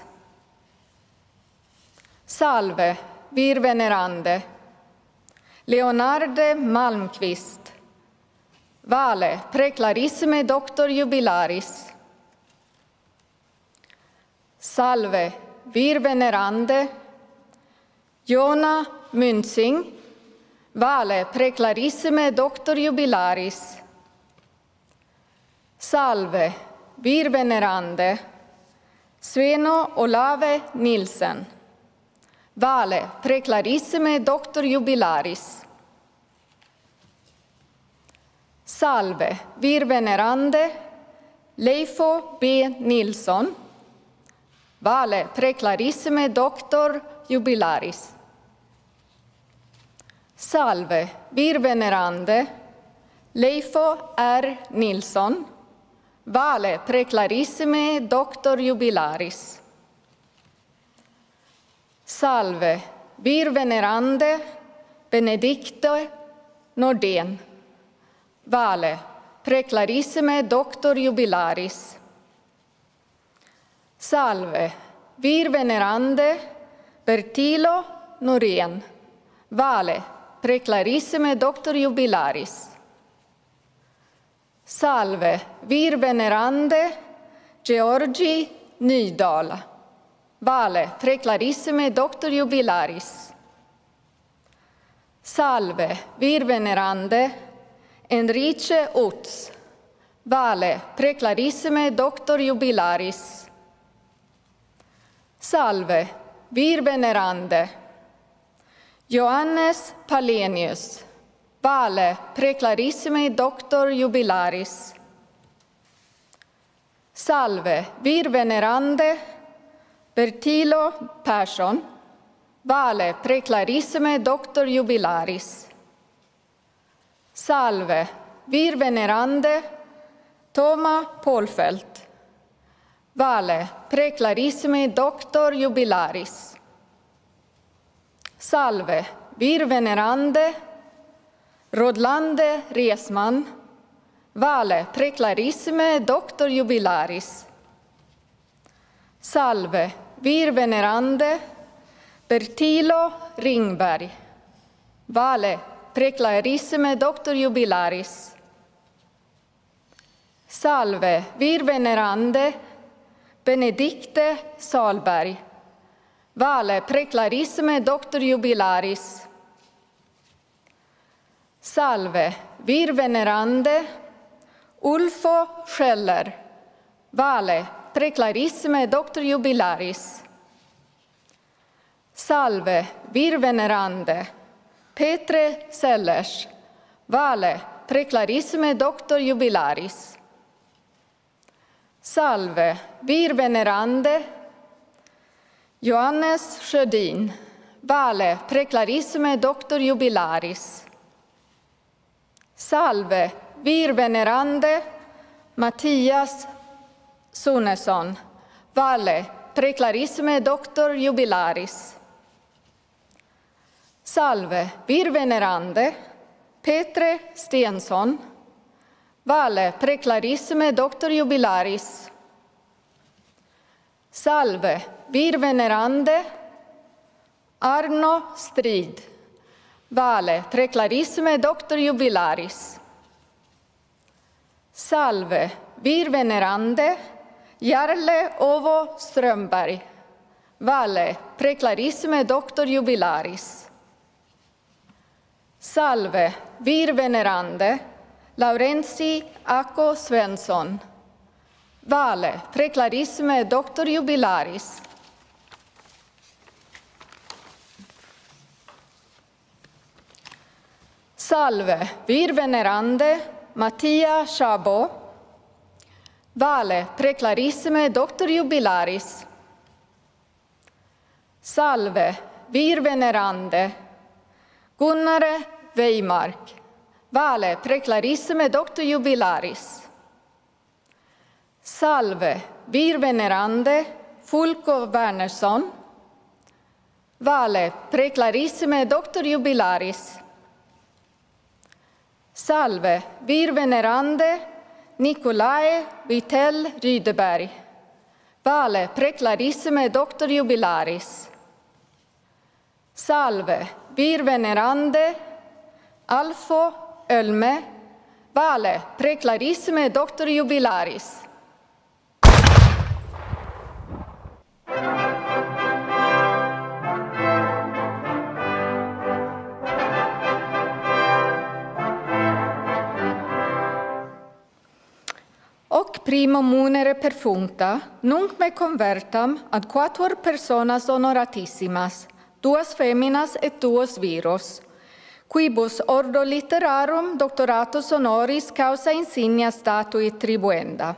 Salve, vir venerande, Leonarde Malmqvist, vale preclarissime doctor jubilaris. Salve, vir venerande, Jona Münzing, vale preclarissime doctor jubilaris. Salve, vir venerande, Sveno Olave Nilsen, vale preclarissime doctor jubilaris. Salve, vir venerande, Leifo B. Nilsson, vale preclarissime doctor jubilaris. Salve, vir venerande, Leifo R. Nilsson, vale preclarissime doctor jubilaris. Salve, vir venerande, Benedicte Nordén, vale preclarissime doctor jubilaris. Salve, vir venerande, Bertilo Norén, vale preclarissime doctor jubilaris. Salve, vir venerande, Georgi Nydal, vale preclarissime doctor jubilaris. Salve, vir venerande, Enrique Utz, vale preclarissime doctor jubilaris. Salve, vir venerande, Johannes Palenius, vale preclarissime doctor jubilaris. Salve, vir venerande, Bertilo Persson, vale preclarissime doctor jubilaris. Salve, vir venerande, Toma Polfelt, vale preclarissime doctor jubilaris. Salve, vir venerande, Rodlande Resman, vale preclarissime doctor jubilaris. Salve, vir venerande, Bertilo Ringberg, vale preclarissime doctor jubilaris. Salve, vir venerande, Benedicte Salberg, vale preclarissime doctor jubilaris. Salve, vir venerande, Ulfo Scheller, vale preclarissime doctor jubilaris. Salve, vir venerande, Petre Sellers, vale preclarissime doctor jubilaris. Salve, vir venerande, Johannes Sjödin, vale preclarissime doctor jubilaris. Salve, vir venerande, Mattias Sonesson, vale preclarissime doctor jubilaris. Salve, vir venerande, Petre Stensson, vale preclarissime doctor jubilaris. Salve, vir venerande, Arno Strid, vale preclarissime doctor jubilaris. Salve, vir venerande, Jarle Ovo Strömberg, vale preclarissime doctor jubilaris. Salve, vir venerande, Laurenzi Acco Svensson, vale preclarissime doctor jubilaris. Salve, vir venerande Mattia Chabo. Vale, preclarissime doctor jubilaris. Salve, vir venerande Gunnare Weimark. Vale, preclarissime doctor jubilaris. Salve, vir venerande Fulko Wernersson. Vale, preclarissime doctor jubilaris. Salve, vir venerande Nicolai Vitell Rydeberg. Vale, preclarissime doctor jubilaris. Salve, vir venerande Alfo Ölme. Vale, preclarissime doctor jubilaris. Hoc primo munere perfuncta, nunc me convertam ad quatuor personas honoratissimas, duas feminas et duos viros, quibus ordo literarum doctoratus honoris causa insignia statui tribuenda.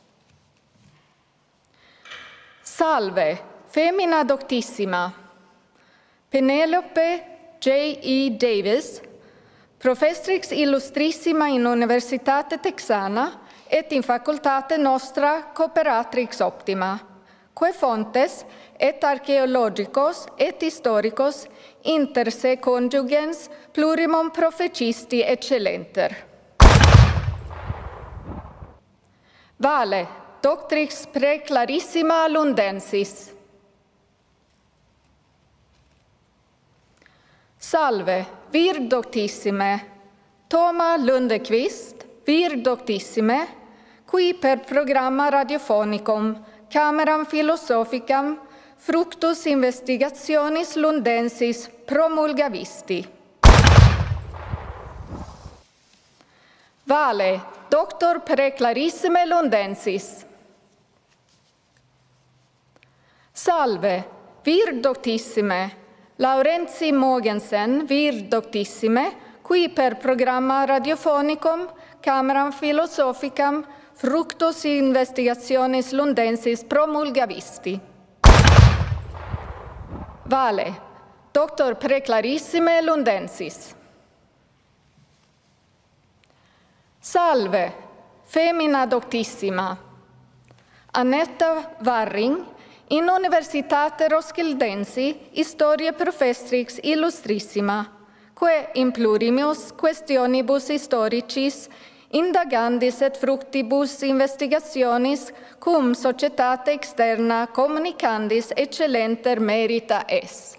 Salve, femina doctissima, Penelope J E Davis, professtrix illustrissima in Universitate Texana, et in facultate nostra cooperatrix optima, quae fontes et archaeologicos et historicos inter se conjugens plurimum profecisti excellenter. Vale, doctrix preclarissima Lundensis. Salve, vir doctissime, Toma Lundekvist, vir doctissime, qui per programma radiofonicum, cameram philosophicam, fructus investigationis Lundensis promulgavisti. Vale, doctor preclarissime Lundensis. Salve, vir doctissime, Laurenzi Mogensen, vir doctissime, qui per programma radiofonicum, cameram philosophicam, fructus investigationis Lundensis promulgavisti. Vale, doctor preclarissime Lundensis. Salve, femina doctissima, Annetta Warring, in Universitate Roskildensi, historia professtrix illustrissima, quae in plurimus questionibus historicis indagandis et fructibus investigationis cum societate externa communicandis excellenter merita es.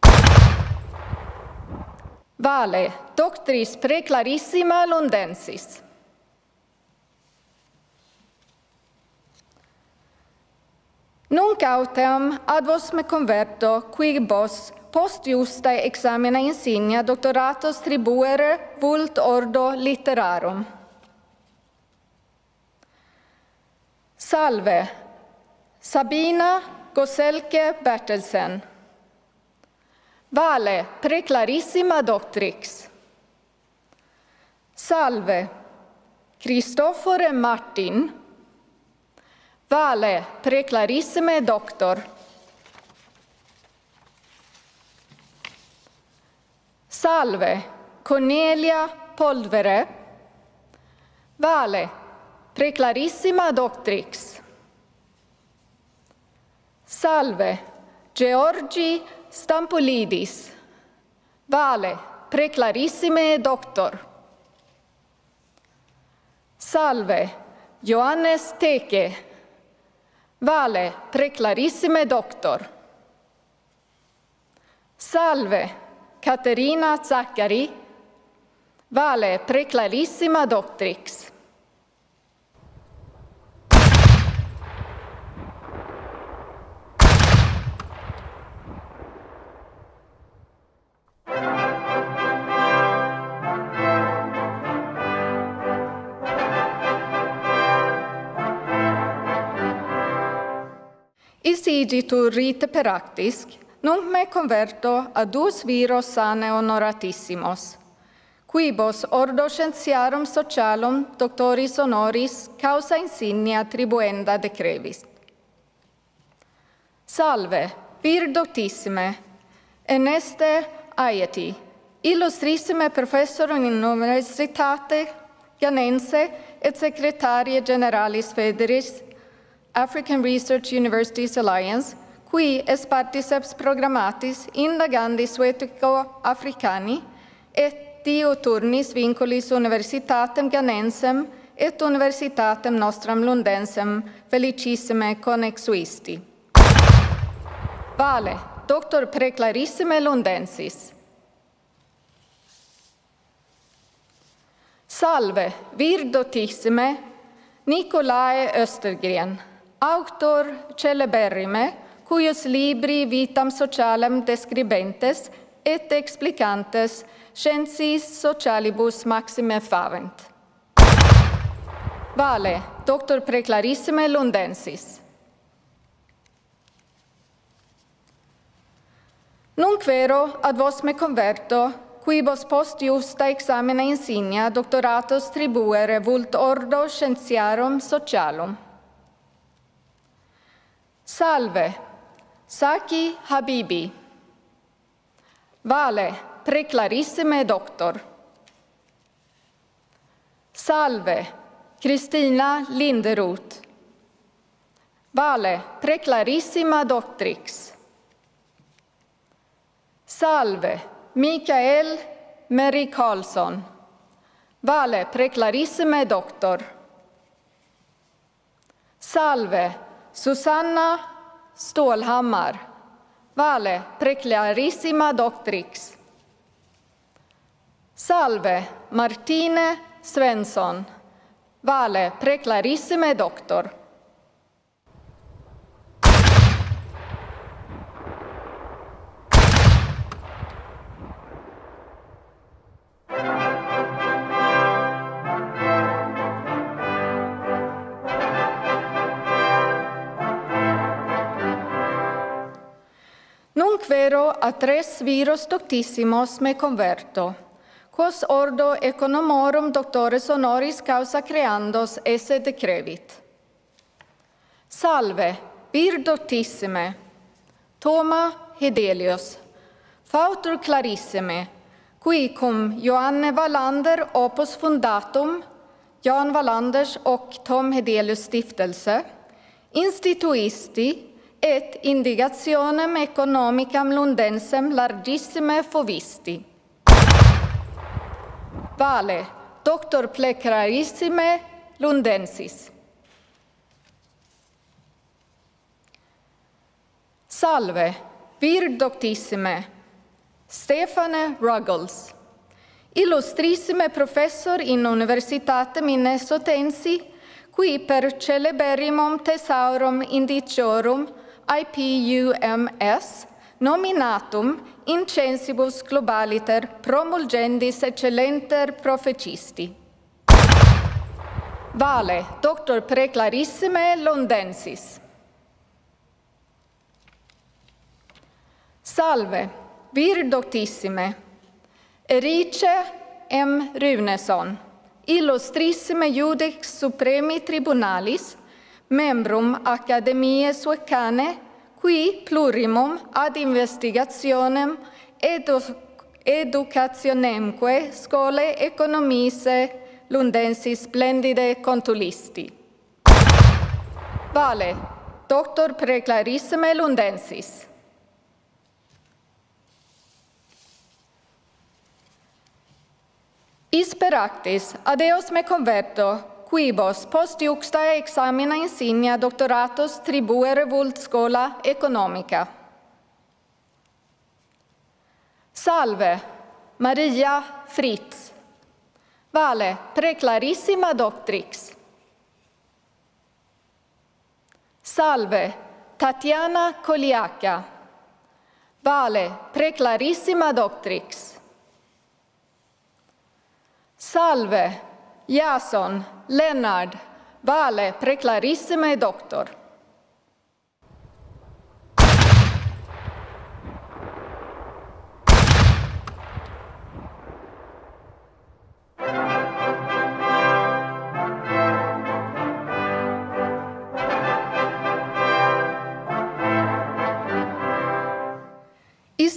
Vale, doctris preclarissima Lundensis. Nunc autem ad vos me converto, quibus post justa examina insignia doctoratus tribuere vult ordo literarum. Salve, Sabina Goselke Bertelsen. Vale, preclarissima doctrix. Salve, Cristofore Martin. Vale, preclarissime doctor. Salve, Cornelia Polvere. Vale, preclarissima doctrix. Salve, Georgi Stampulidis. Vale, preclarissime doctor. Salve, Johannes Teke. Vale, preclarissime doctor. Salve, Caterina Zaccari. Vale, preclarissima doctrix. Isigitur rite per actis, nunc me converto ad duos viros sane honoratissimos, quibus ordo scientiarum socialum doctoris honoris causa insignia tribuenda decrevis. Salve, vir doctissime, Erneste Aieti, illustrissime professor in Universitate Ghanense et secretaria generalis federis African Research Universities Alliance, qui es particeps programmatis indagandis suetico africani et diuturnis vinculis universitatem Ghanensem et universitatem nostram lundensem felicissime connexuisti. Vale, doctor preclarissime lundensis. Salve, vir doctissime, Nicolae Östergren, auctor celeberrime, cuius libri vitam socialem describentes et explicantes scientis socialibus maxime favent. Vale, doctor preclarissime lundensis. Nunc vero ad vos me converto, quibus post justa examina insignia doctoratus tribuere vult ordo scientiarum socialum. Salve, Saki Habibi. Vale, preclarissime doctor. Salve, Kristina Linderoth. Vale, preclarissima doctrix. Salve, Mikael Mary Karlsson. Vale, preclarissime doctor. Salve, Susanna Stålhammar. Vale, preclarissima doctrix. Salve, Martine Svensson. Vale, preclarissime doctor. Nunc vero a tres viros doctissimos me converto, quos ordo economorum doctores honoris causa creandos esse decrevit. Salve, vir doctissime, Toma Hedelius, fautor clarissime, qui cum Johanne Wallander opus fundatum, Jan Wallanders och Tom Hedelius stiftelse, instituisti et indicationem economicam lundensem largissime fovisti. Vale, doctor pleclarissime lundensis. Salve, vir doctissime, Stefane Ruggles, illustrissime professor in universitatem Minnesotensi, qui per celeberrimum thesaurum indiciorum I P U M S nominatum in censibus globaliter promulgendis excellenter profecisti. Vale, doctor preclarissime lundensis. Salve, vir doctissime, Erice M. Runesson, illustrissime judex supremi tribunalis, membrum Academiae Suecane, qui plurimum ad investigationem edu educationemque scholae economiae lundensis splendide contulisti. Vale, doctor preclarissime lundensis. Isperactis, ad eos me converto, quibus post iuxta examina insignia doctoratus tribuere vult schola economica. Salve, Maria Fritz. Vale, preclarissima doctrix. Salve, Tatiana Koliaka. Vale, preclarissima doctrix. Salve, Jason Lennard. Vale, preclarissime doctor.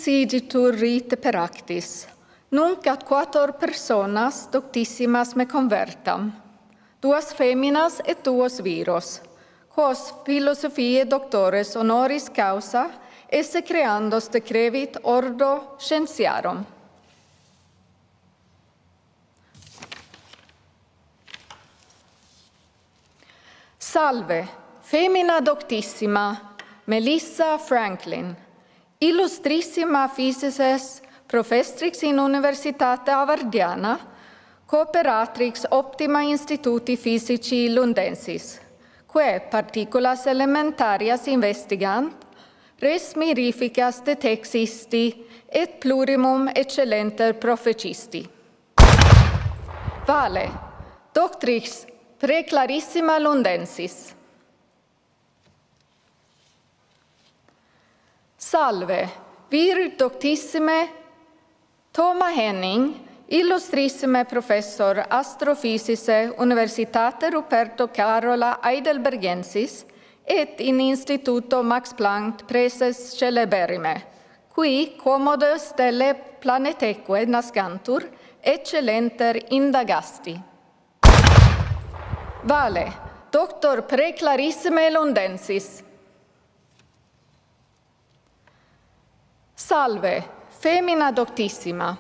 igitur rite per actis, nunc ad quator personas doctissimas me convertam, duas feminas et duos viros, quos philosophiae doctores honoris causa esse creandos decrevit ordo scientiarum. Salve, femina doctissima, Melissa Franklin, illustrissima physices professtrix in Universitate Avardiana, cooperatrix optima instituti physici lundensis, quae particulas elementarias investigant, res mirificas detexisti et plurimum excellenter profecisti. Vale, doctrix preclarissima lundensis. Salve, vir doctissime Toma Henning, illustrissime professor astrophysice Universitate Ruperto Carola Heidelbergensis et in Instituto Max Planck preses celeberrime, qui commode stelle planeteque nascantur excellenter indagasti. Vale, doctor preclarissime lundensis. Salve, femina doctissima.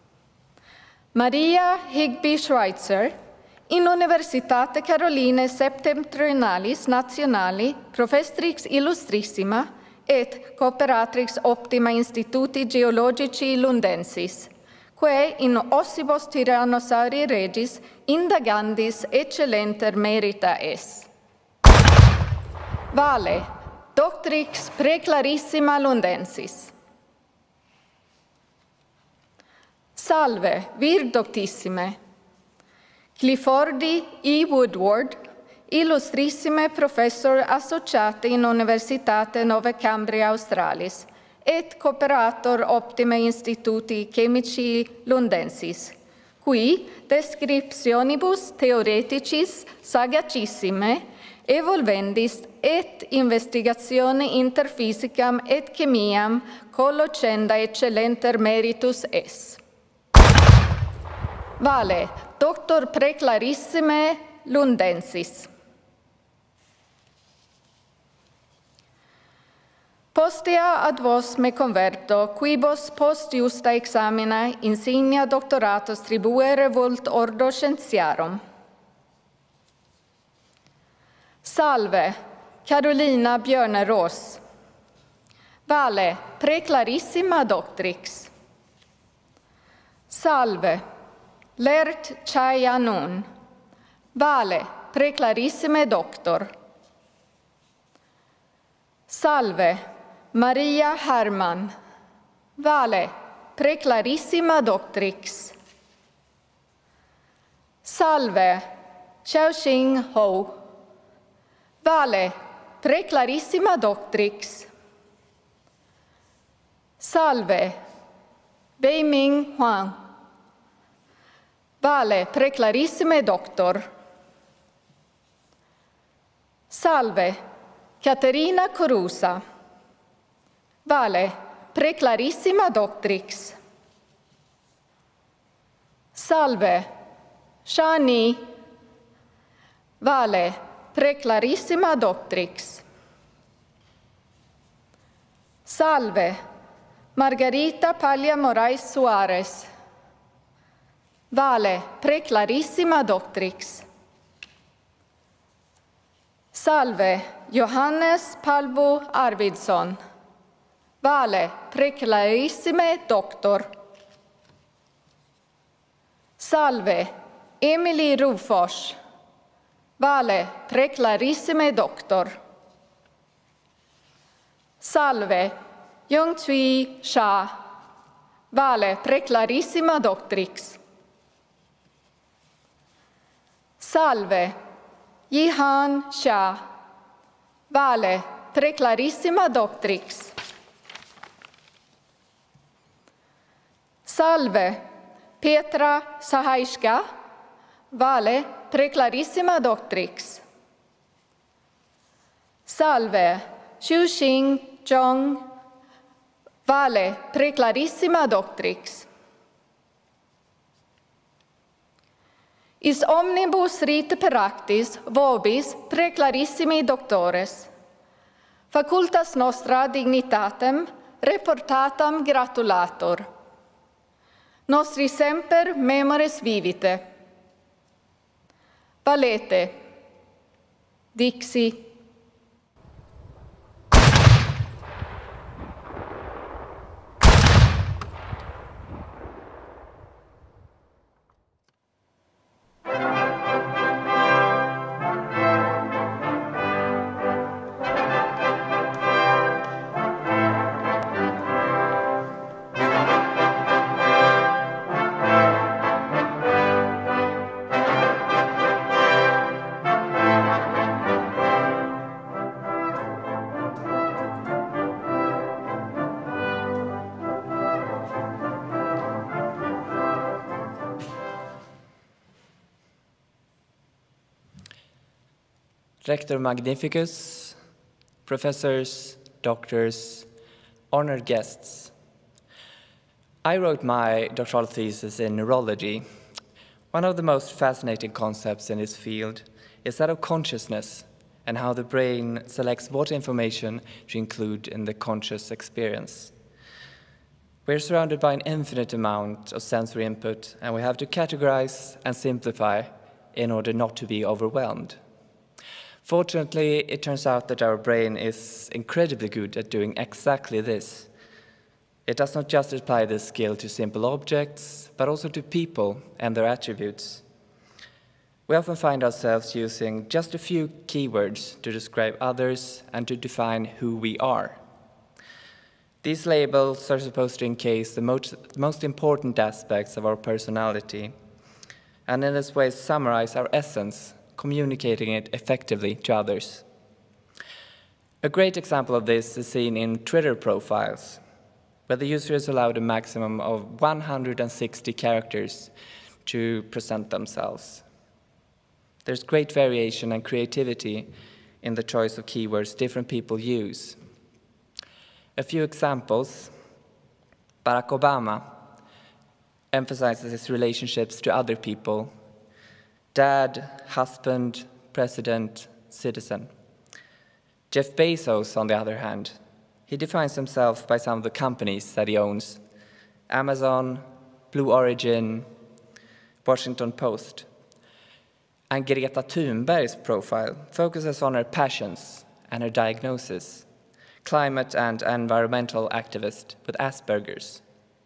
Maria Higby Schweitzer, in Universitate Caroline Septentrionalis Nationali, professtrix illustrissima et cooperatrix optima instituti geologici lundensis, quae in ossibus tyrannosauri regis indagandis excellenter merita es. Vale, doctrix preclarissima lundensis. Salve, vir doctissime. Cliffordi E. Woodward, illustrissime professor associate in Universitate Nova Cambria Australis, et cooperator optime instituti chemici lundensis, qui descriptionibus theoreticis sagacissime evolvendis et investigatione inter physicam et chemiam collocenda excellenter meritus es. Vale, doctor preclarissime lundensis. Postea ad vos me converto, quibus post justa examina insignia doctoratus tribuere vult ordo scientiarum. Salve, Carolina Björnerås. Vale, preclarissima doctrix. Salve, Lert Chayanun. Vale, preclarissime doctor. Salve, Maria Herman. Vale, preclarissima doctrix. Salve, Xiaoxing Ho. Vale, preclarissima doctrix. Salve, Beiming Huang. Vale, preclarissime doctor. Salve, Caterina Corusa. Vale, preclarissima doctrix. Salve, Shani. Vale, preclarissima doctrix. Salve, Margarita Paglia Moraes Suarez. Vale, preclarissima doctrix. Salve, Johannes Palbo Arvidsson. Vale, preclarissime doctor. Salve, Emily Rufors. Vale, preclarissime doctor. Salve, Young-Tui Sha. Vale, preclarissima doctrix. Salve, Yihan Xia. Vale, preclarissima doctrix. Salve, Petra Sahajska. Vale, preclarissima doctrix. Salve, Xuxing Zhong. Vale preclarissima doctrix. Is omnibus rite peractis vobis preclarissimi doctores. Facultas nostra dignitatem reportatam gratulator. Nostri semper memores vivite. Valete. Dixi. Rector Magnificus, professors, doctors, honored guests. I wrote my doctoral thesis in neurology. One of the most fascinating concepts in this field is that of consciousness and how the brain selects what information to include in the conscious experience. We're surrounded by an infinite amount of sensory input, and we have to categorize and simplify in order not to be overwhelmed. Fortunately, it turns out that our brain is incredibly good at doing exactly this. It does not just apply this skill to simple objects, but also to people and their attributes. We often find ourselves using just a few keywords to describe others and to define who we are. These labels are supposed to encase the most, most important aspects of our personality, and in this way summarize our essence, communicating it effectively to others. A great example of this is seen in Twitter profiles, where the user is allowed a maximum of one hundred sixty characters to present themselves. There's great variation and creativity in the choice of keywords different people use. A few examples: Barack Obama emphasizes his relationships to other people. Dad, husband, president, citizen. Jeff Bezos, on the other hand, he defines himself by some of the companies that he owns: Amazon, Blue Origin, Washington Post. And Greta Thunberg's profile focuses on her passions and her diagnosis: climate and environmental activist with Asperger's.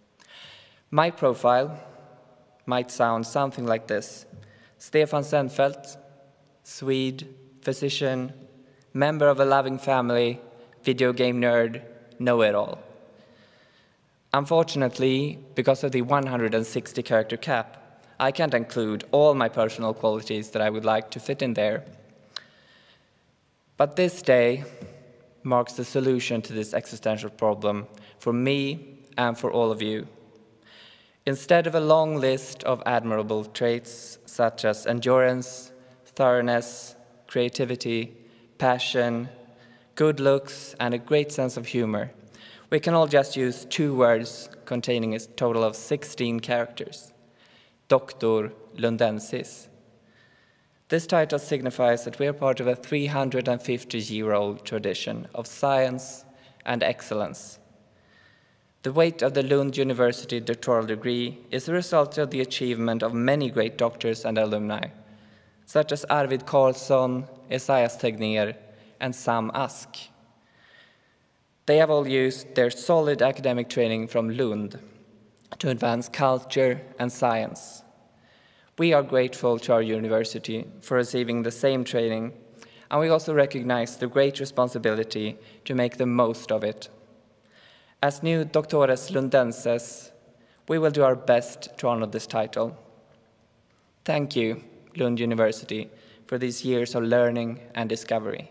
My profile might sound something like this: Stefan Senfeldt, Swede, physician, member of a loving family, video game nerd, know-it-all. Unfortunately, because of the one hundred sixty character cap, I can't include all my personal qualities that I would like to fit in there. But this day marks the solution to this existential problem for me and for all of you. Instead of a long list of admirable traits such as endurance, thoroughness, creativity, passion, good looks, and a great sense of humor, we can all just use two words containing a total of sixteen characters: Doctor Lundensis. This title signifies that we are part of a three hundred fifty-year-old tradition of science and excellence. The weight of the Lund University doctoral degree is a result of the achievement of many great doctors and alumni, such as Arvid Carlsson, Esaias Tegnér, and Sam Ask. They have all used their solid academic training from Lund to advance culture and science. We are grateful to our university for receiving the same training, and we also recognize the great responsibility to make the most of it. As new Doctores Lundenses, we will do our best to honor this title. Thank you, Lund University, for these years of learning and discovery.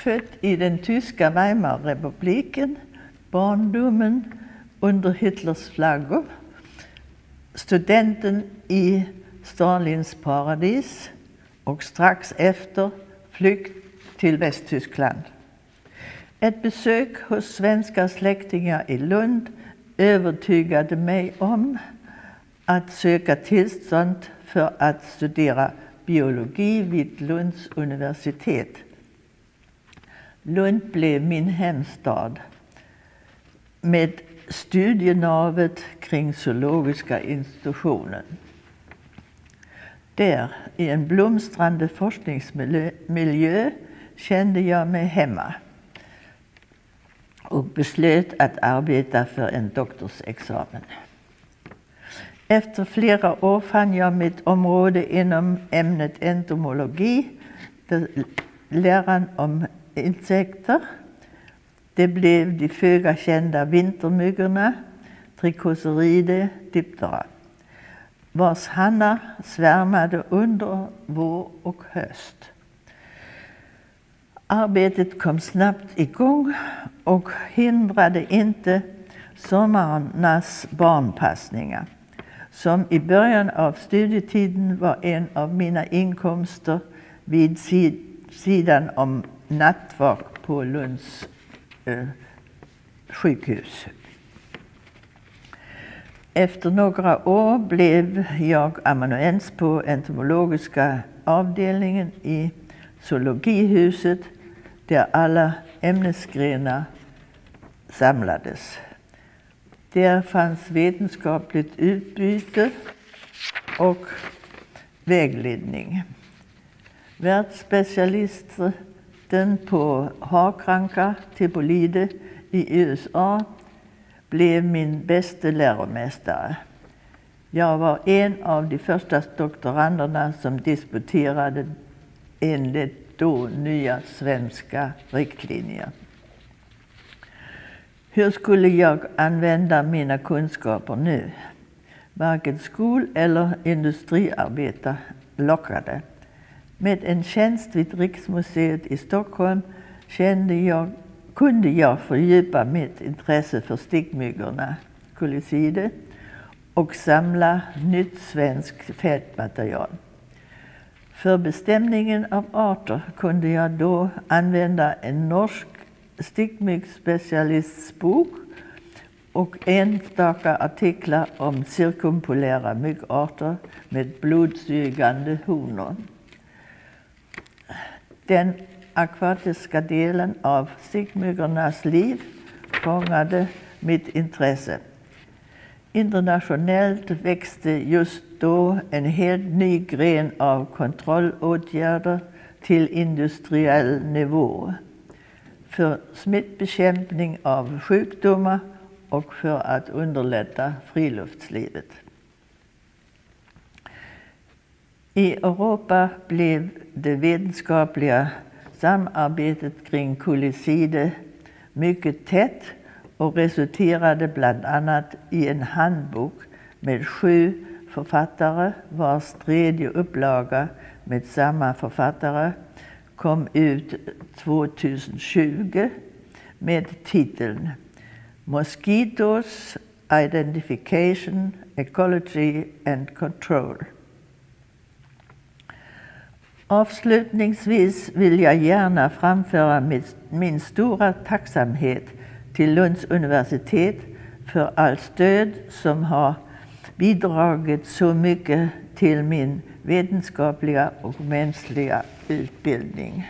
född i den tyska Weimarrepubliken, barndomen under Hitlers flaggor, studenten i Stalins paradis och strax efter flykt till Västtyskland. Ett besök hos svenska släktingar i Lund övertygade mig om att söka tillstånd för att studera biologi vid Lunds universitet. Lund blev min hemstad med studienavet kring zoologiska institutionen. Där, i en blomstrande forskningsmiljö, kände jag mig hemma och beslöt att arbeta för en doktorsexamen. Efter flera år fann jag mitt område inom ämnet entomologi, läran om insekter. Det blev de föga kända vintermyggorna, Trichoseridae diptera, vars hannar svärmade under vår och höst. Arbetet kom snabbt igång och hindrade inte sommarnas barnpassningar, som i början av studietiden var en av mina inkomster vid sidan om nattvak på Lunds eh, sjukhus. Efter några år blev jag amanuens på entomologiska avdelningen i zoologihuset, där alla ämnesgrenar samlades. Där fanns vetenskapligt utbyte och vägledning. Världsspecialisten på harkrankar, Tibolide, i U S A blev min bästa läromästare. Jag var en av de första doktoranderna som disputerade enligt då nya svenska riktlinjer. Hur skulle jag använda mina kunskaper nu? Varken skol- eller industriarbete lockade. Med en tjänst vid Riksmuseet i Stockholm kände jag, kunde jag fördjupa mitt intresse för stickmyggorna, Culicidae, och samla nytt svenskt fältmaterial. För bestämningen av arter kunde jag då använda en norsk stickmyggspecialists bok och enstaka artiklar om cirkumpolära myggarter med blodsugande honor. Den akvatiska delen av stickmyggornas liv fångade mitt intresse. Internationellt växte just då en helt ny gren av kontrollåtgärder till industriell nivå för smittbekämpning av sjukdomar och för att underlätta friluftslivet. I Europa blev det vetenskapliga samarbetet kring Culicidae mycket tätt och resulterade bland annat i en handbok med sju författare, vars tredje upplaga med samma författare kom ut tjugohundratjugo med titeln Mosquitoes, Identification, Ecology and Control. Avslutningsvis vill jag gärna framföra min stora tacksamhet till Lunds universitet för allt stöd som har bidragit så mycket till min vetenskapliga och mänskliga utbildning.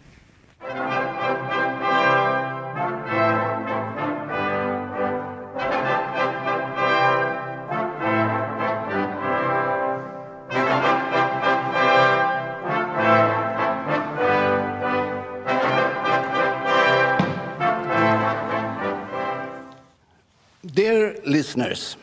Dear listeners,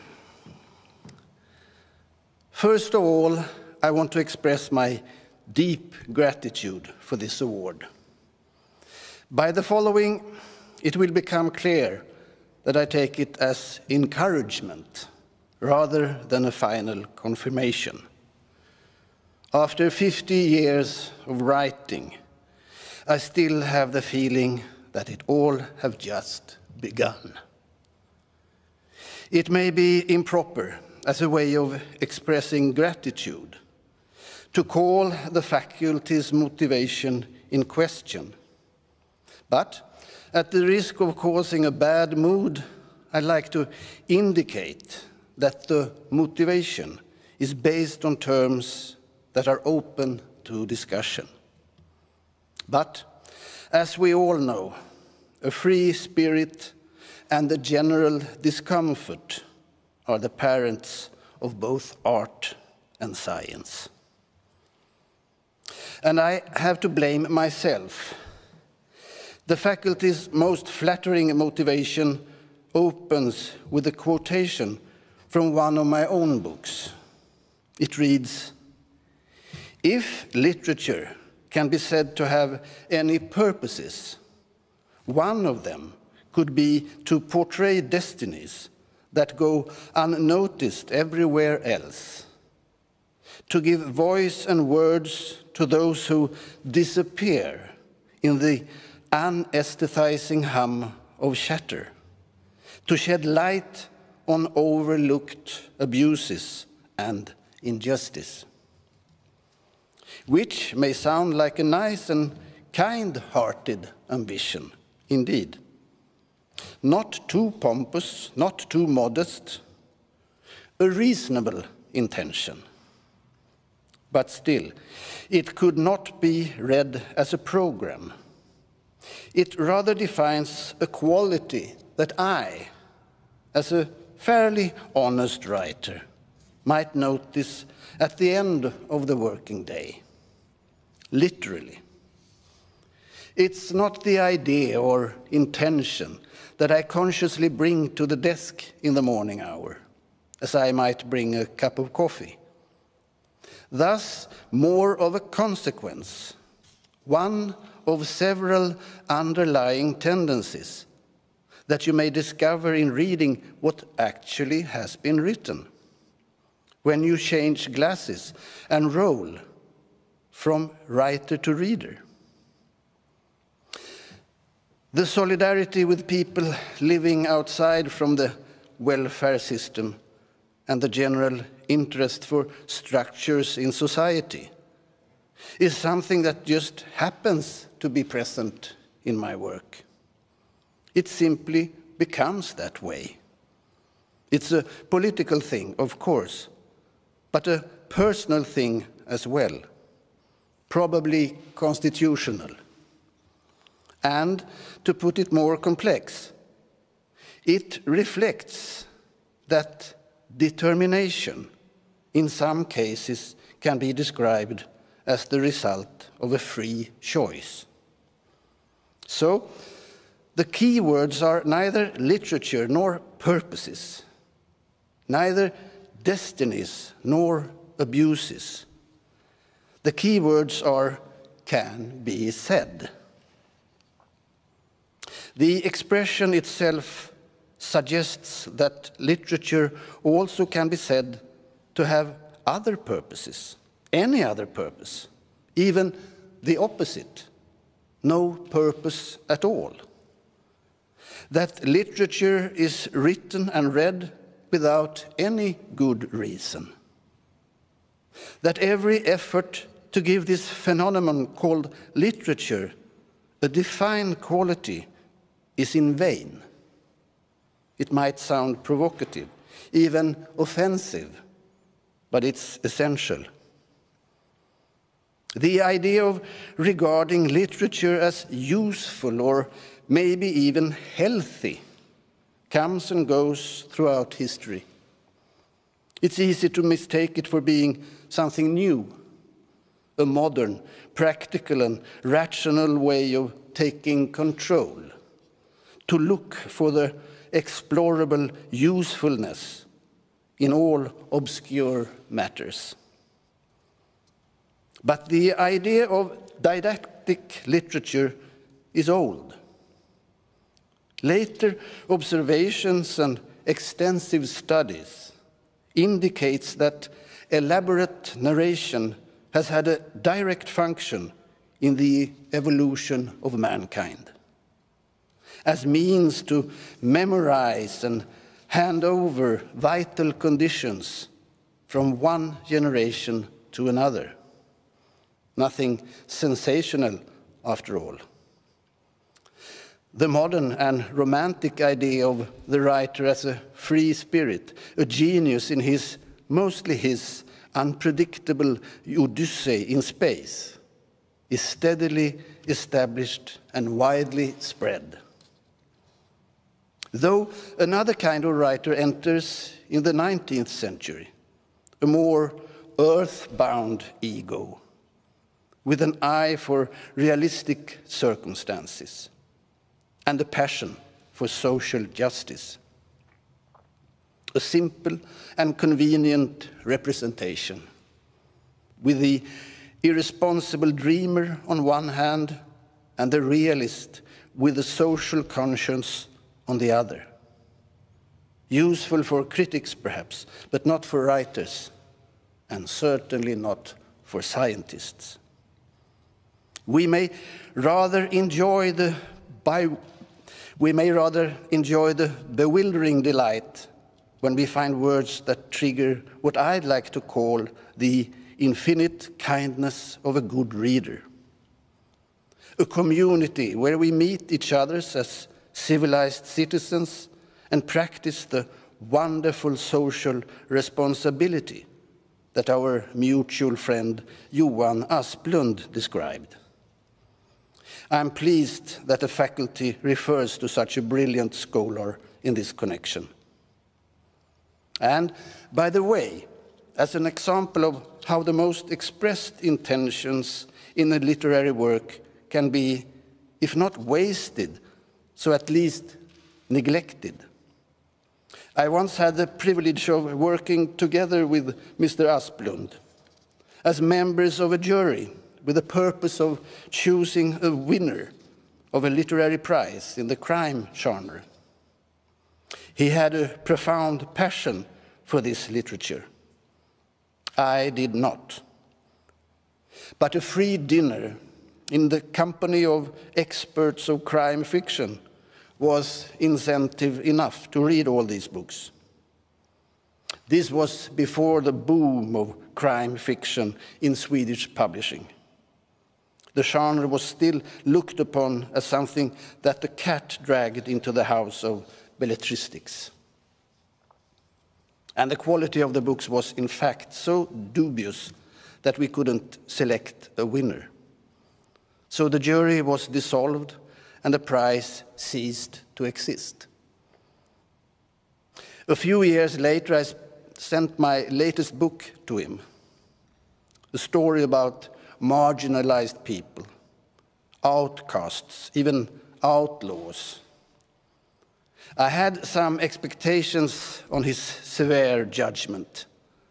first of all, I want to express my deep gratitude for this award. By the following, it will become clear that I take it as encouragement rather than a final confirmation. After fifty years of writing, I still have the feeling that it all have just begun. It may be improper as a way of expressing gratitude to call the faculty's motivation in question. But at the risk of causing a bad mood, I'd like to indicate that the motivation is based on terms that are open to discussion. But as we all know, a free spirit and the general discomfort are the parents of both art and science. And I have to blame myself. The faculty's most flattering motivation opens with a quotation from one of my own books. It reads, "If literature can be said to have any purposes, one of them could be to portray destinies that go unnoticed everywhere else, to give voice and words to those who disappear in the anesthetizing hum of chatter, to shed light on overlooked abuses and injustice." Which may sound like a nice and kind-hearted ambition, indeed. Not too pompous, not too modest, a reasonable intention. But still, it could not be read as a program. It rather defines a quality that I, as a fairly honest writer, might notice at the end of the working day. Literally. It's not the idea or intention that I consciously bring to the desk in the morning hour, as I might bring a cup of coffee. Thus, more of a consequence, one of several underlying tendencies that you may discover in reading what actually has been written, when you change glasses and role from writer to reader. The solidarity with people living outside from the welfare system and the general interest for structures in society is something that just happens to be present in my work. It simply becomes that way. It's a political thing, of course, but a personal thing as well, probably constitutional. And, to put it more complex, it reflects that determination, in some cases, can be described as the result of a free choice. So, the key words are neither literature nor purposes, neither destinies nor abuses. The key words are can be said. The expression itself suggests that literature also can be said to have other purposes, any other purpose, even the opposite, no purpose at all. That literature is written and read without any good reason. That every effort to give this phenomenon called literature a defined quality is in vain. It might sound provocative, even offensive, but it's essential. The idea of regarding literature as useful or maybe even healthy comes and goes throughout history. It's easy to mistake it for being something new, a modern, practical and rational way of taking control, to look for the explorable usefulness in all obscure matters. But the idea of didactic literature is old. Later observations and extensive studies indicates that elaborate narration has had a direct function in the evolution of mankind, as means to memorize and hand over vital conditions from one generation to another. Nothing sensational, after all. The modern and romantic idea of the writer as a free spirit, a genius in his, mostly his, unpredictable odyssey in space, is steadily established and widely spread. Though another kind of writer enters in the nineteenth century, a more earthbound ego, with an eye for realistic circumstances and a passion for social justice. A simple and convenient representation, with the irresponsible dreamer on one hand and the realist with a social conscience on the other. Useful for critics, perhaps, but not for writers, and certainly not for scientists. We may rather enjoy the by, we may rather enjoy the bewildering delight when we find words that trigger what I'd like to call the infinite kindness of a good reader. A community where we meet each other as civilized citizens and practice the wonderful social responsibility that our mutual friend Johan Asplund described. I'm pleased that the faculty refers to such a brilliant scholar in this connection. And, by the way, as an example of how the most expressed intentions in a literary work can be, if not wasted, so at least neglected. I once had the privilege of working together with Mister Asplund as members of a jury with the purpose of choosing a winner of a literary prize in the crime genre. He had a profound passion for this literature. I did not. But a free dinner in the company of experts of crime fiction was incentive enough to read all these books. This was before the boom of crime fiction in Swedish publishing. The genre was still looked upon as something that the cat dragged into the house of belletristics. And the quality of the books was, in fact, so dubious that we couldn't select a winner. So the jury was dissolved and the prize ceased to exist. A few years later, I sent my latest book to him, a story about marginalized people, outcasts, even outlaws. I had some expectations on his severe judgment.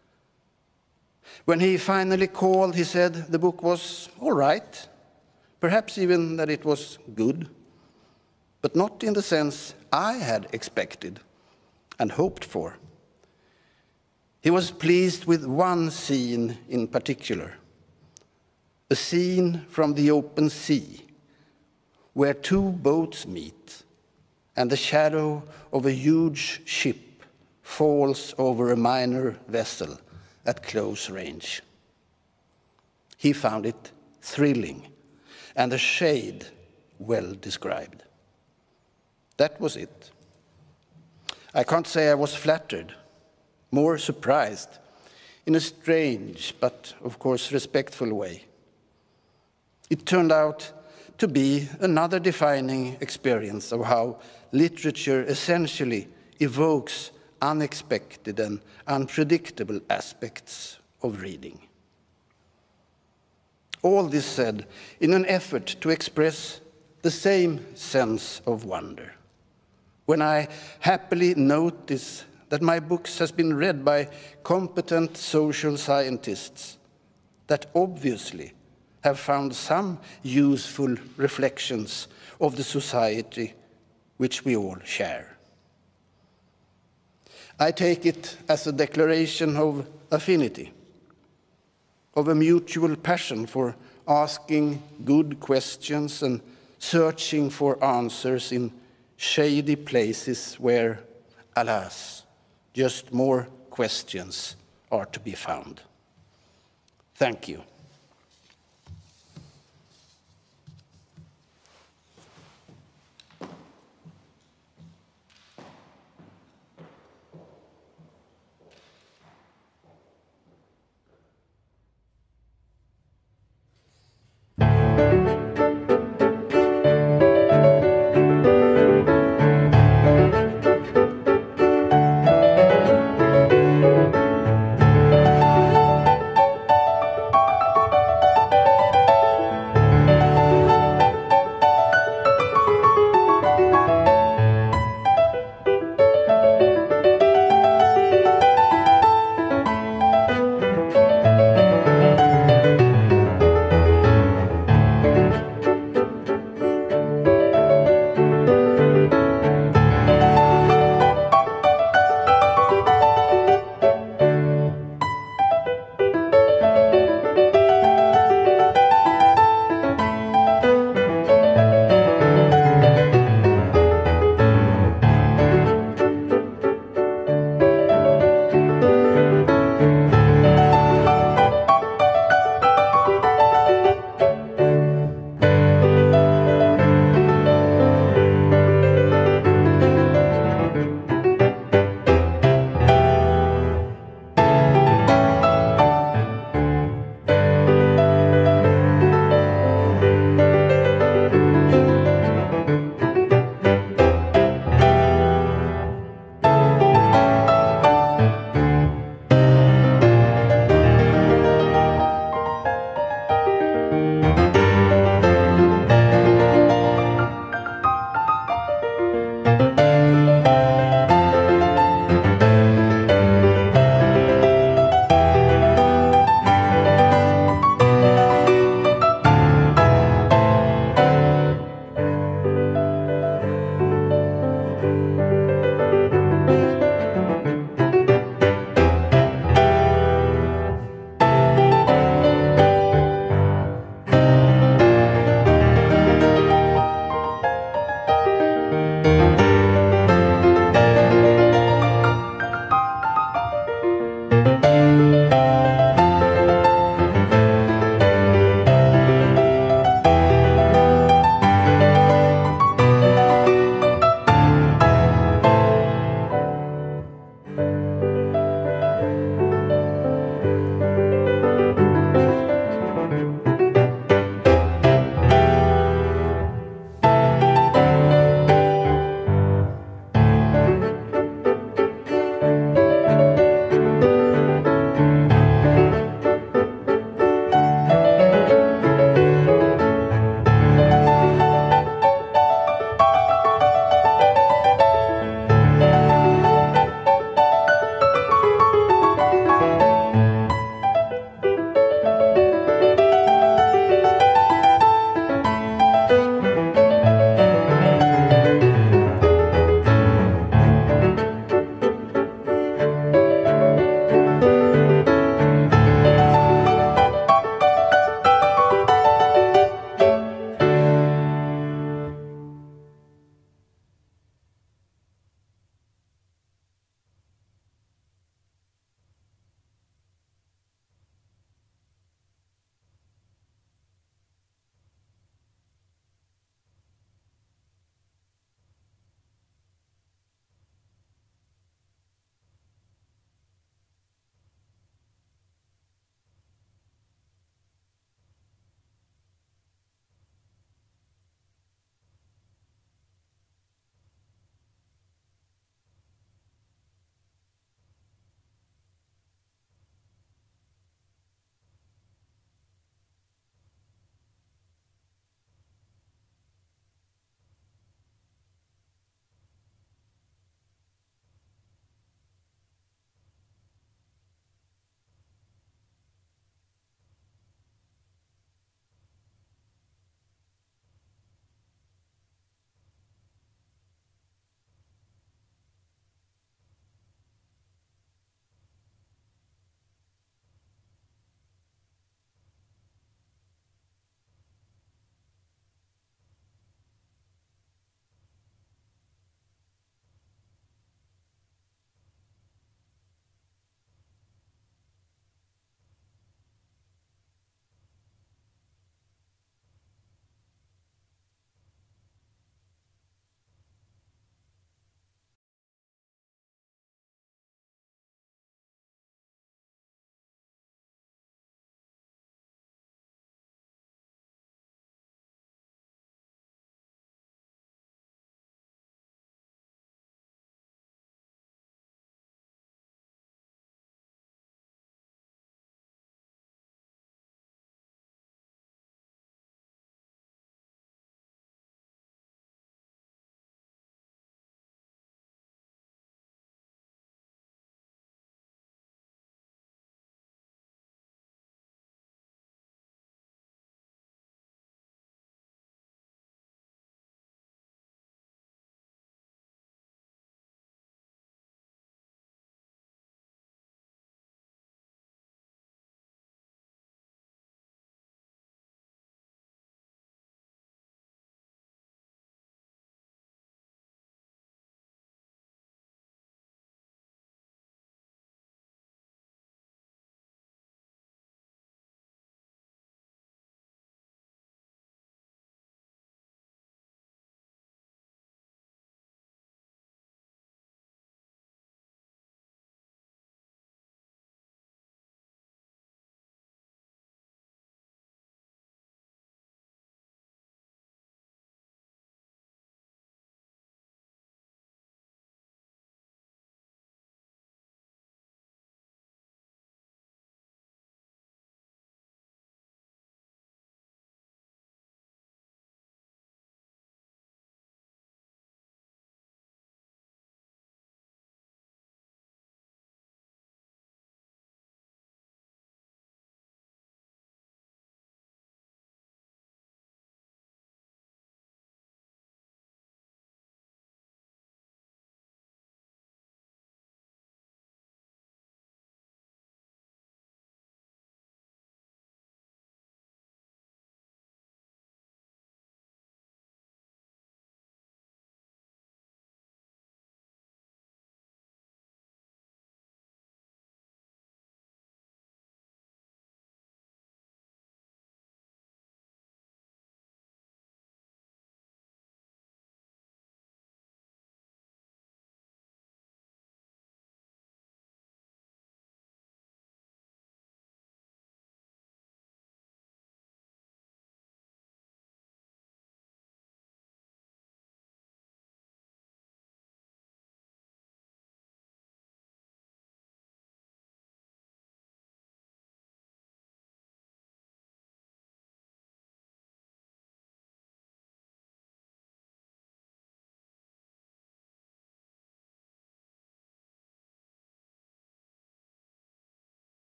When he finally called, he said the book was all right, perhaps even that it was good, but not in the sense I had expected and hoped for. He was pleased with one scene in particular, a scene from the open sea, where two boats meet and the shadow of a huge ship falls over a minor vessel at close range. He found it thrilling and the shade well described. That was it. I can't say I was flattered, more surprised, in a strange but, of course, respectful way. It turned out to be another defining experience of how literature essentially evokes unexpected and unpredictable aspects of reading. All this said in an effort to express the same sense of wonder, when I happily notice that my books has been read by competent social scientists that obviously have found some useful reflections of the society which we all share. I take it as a declaration of affinity, of a mutual passion for asking good questions and searching for answers in shady places where, alas, just more questions are to be found. Thank you.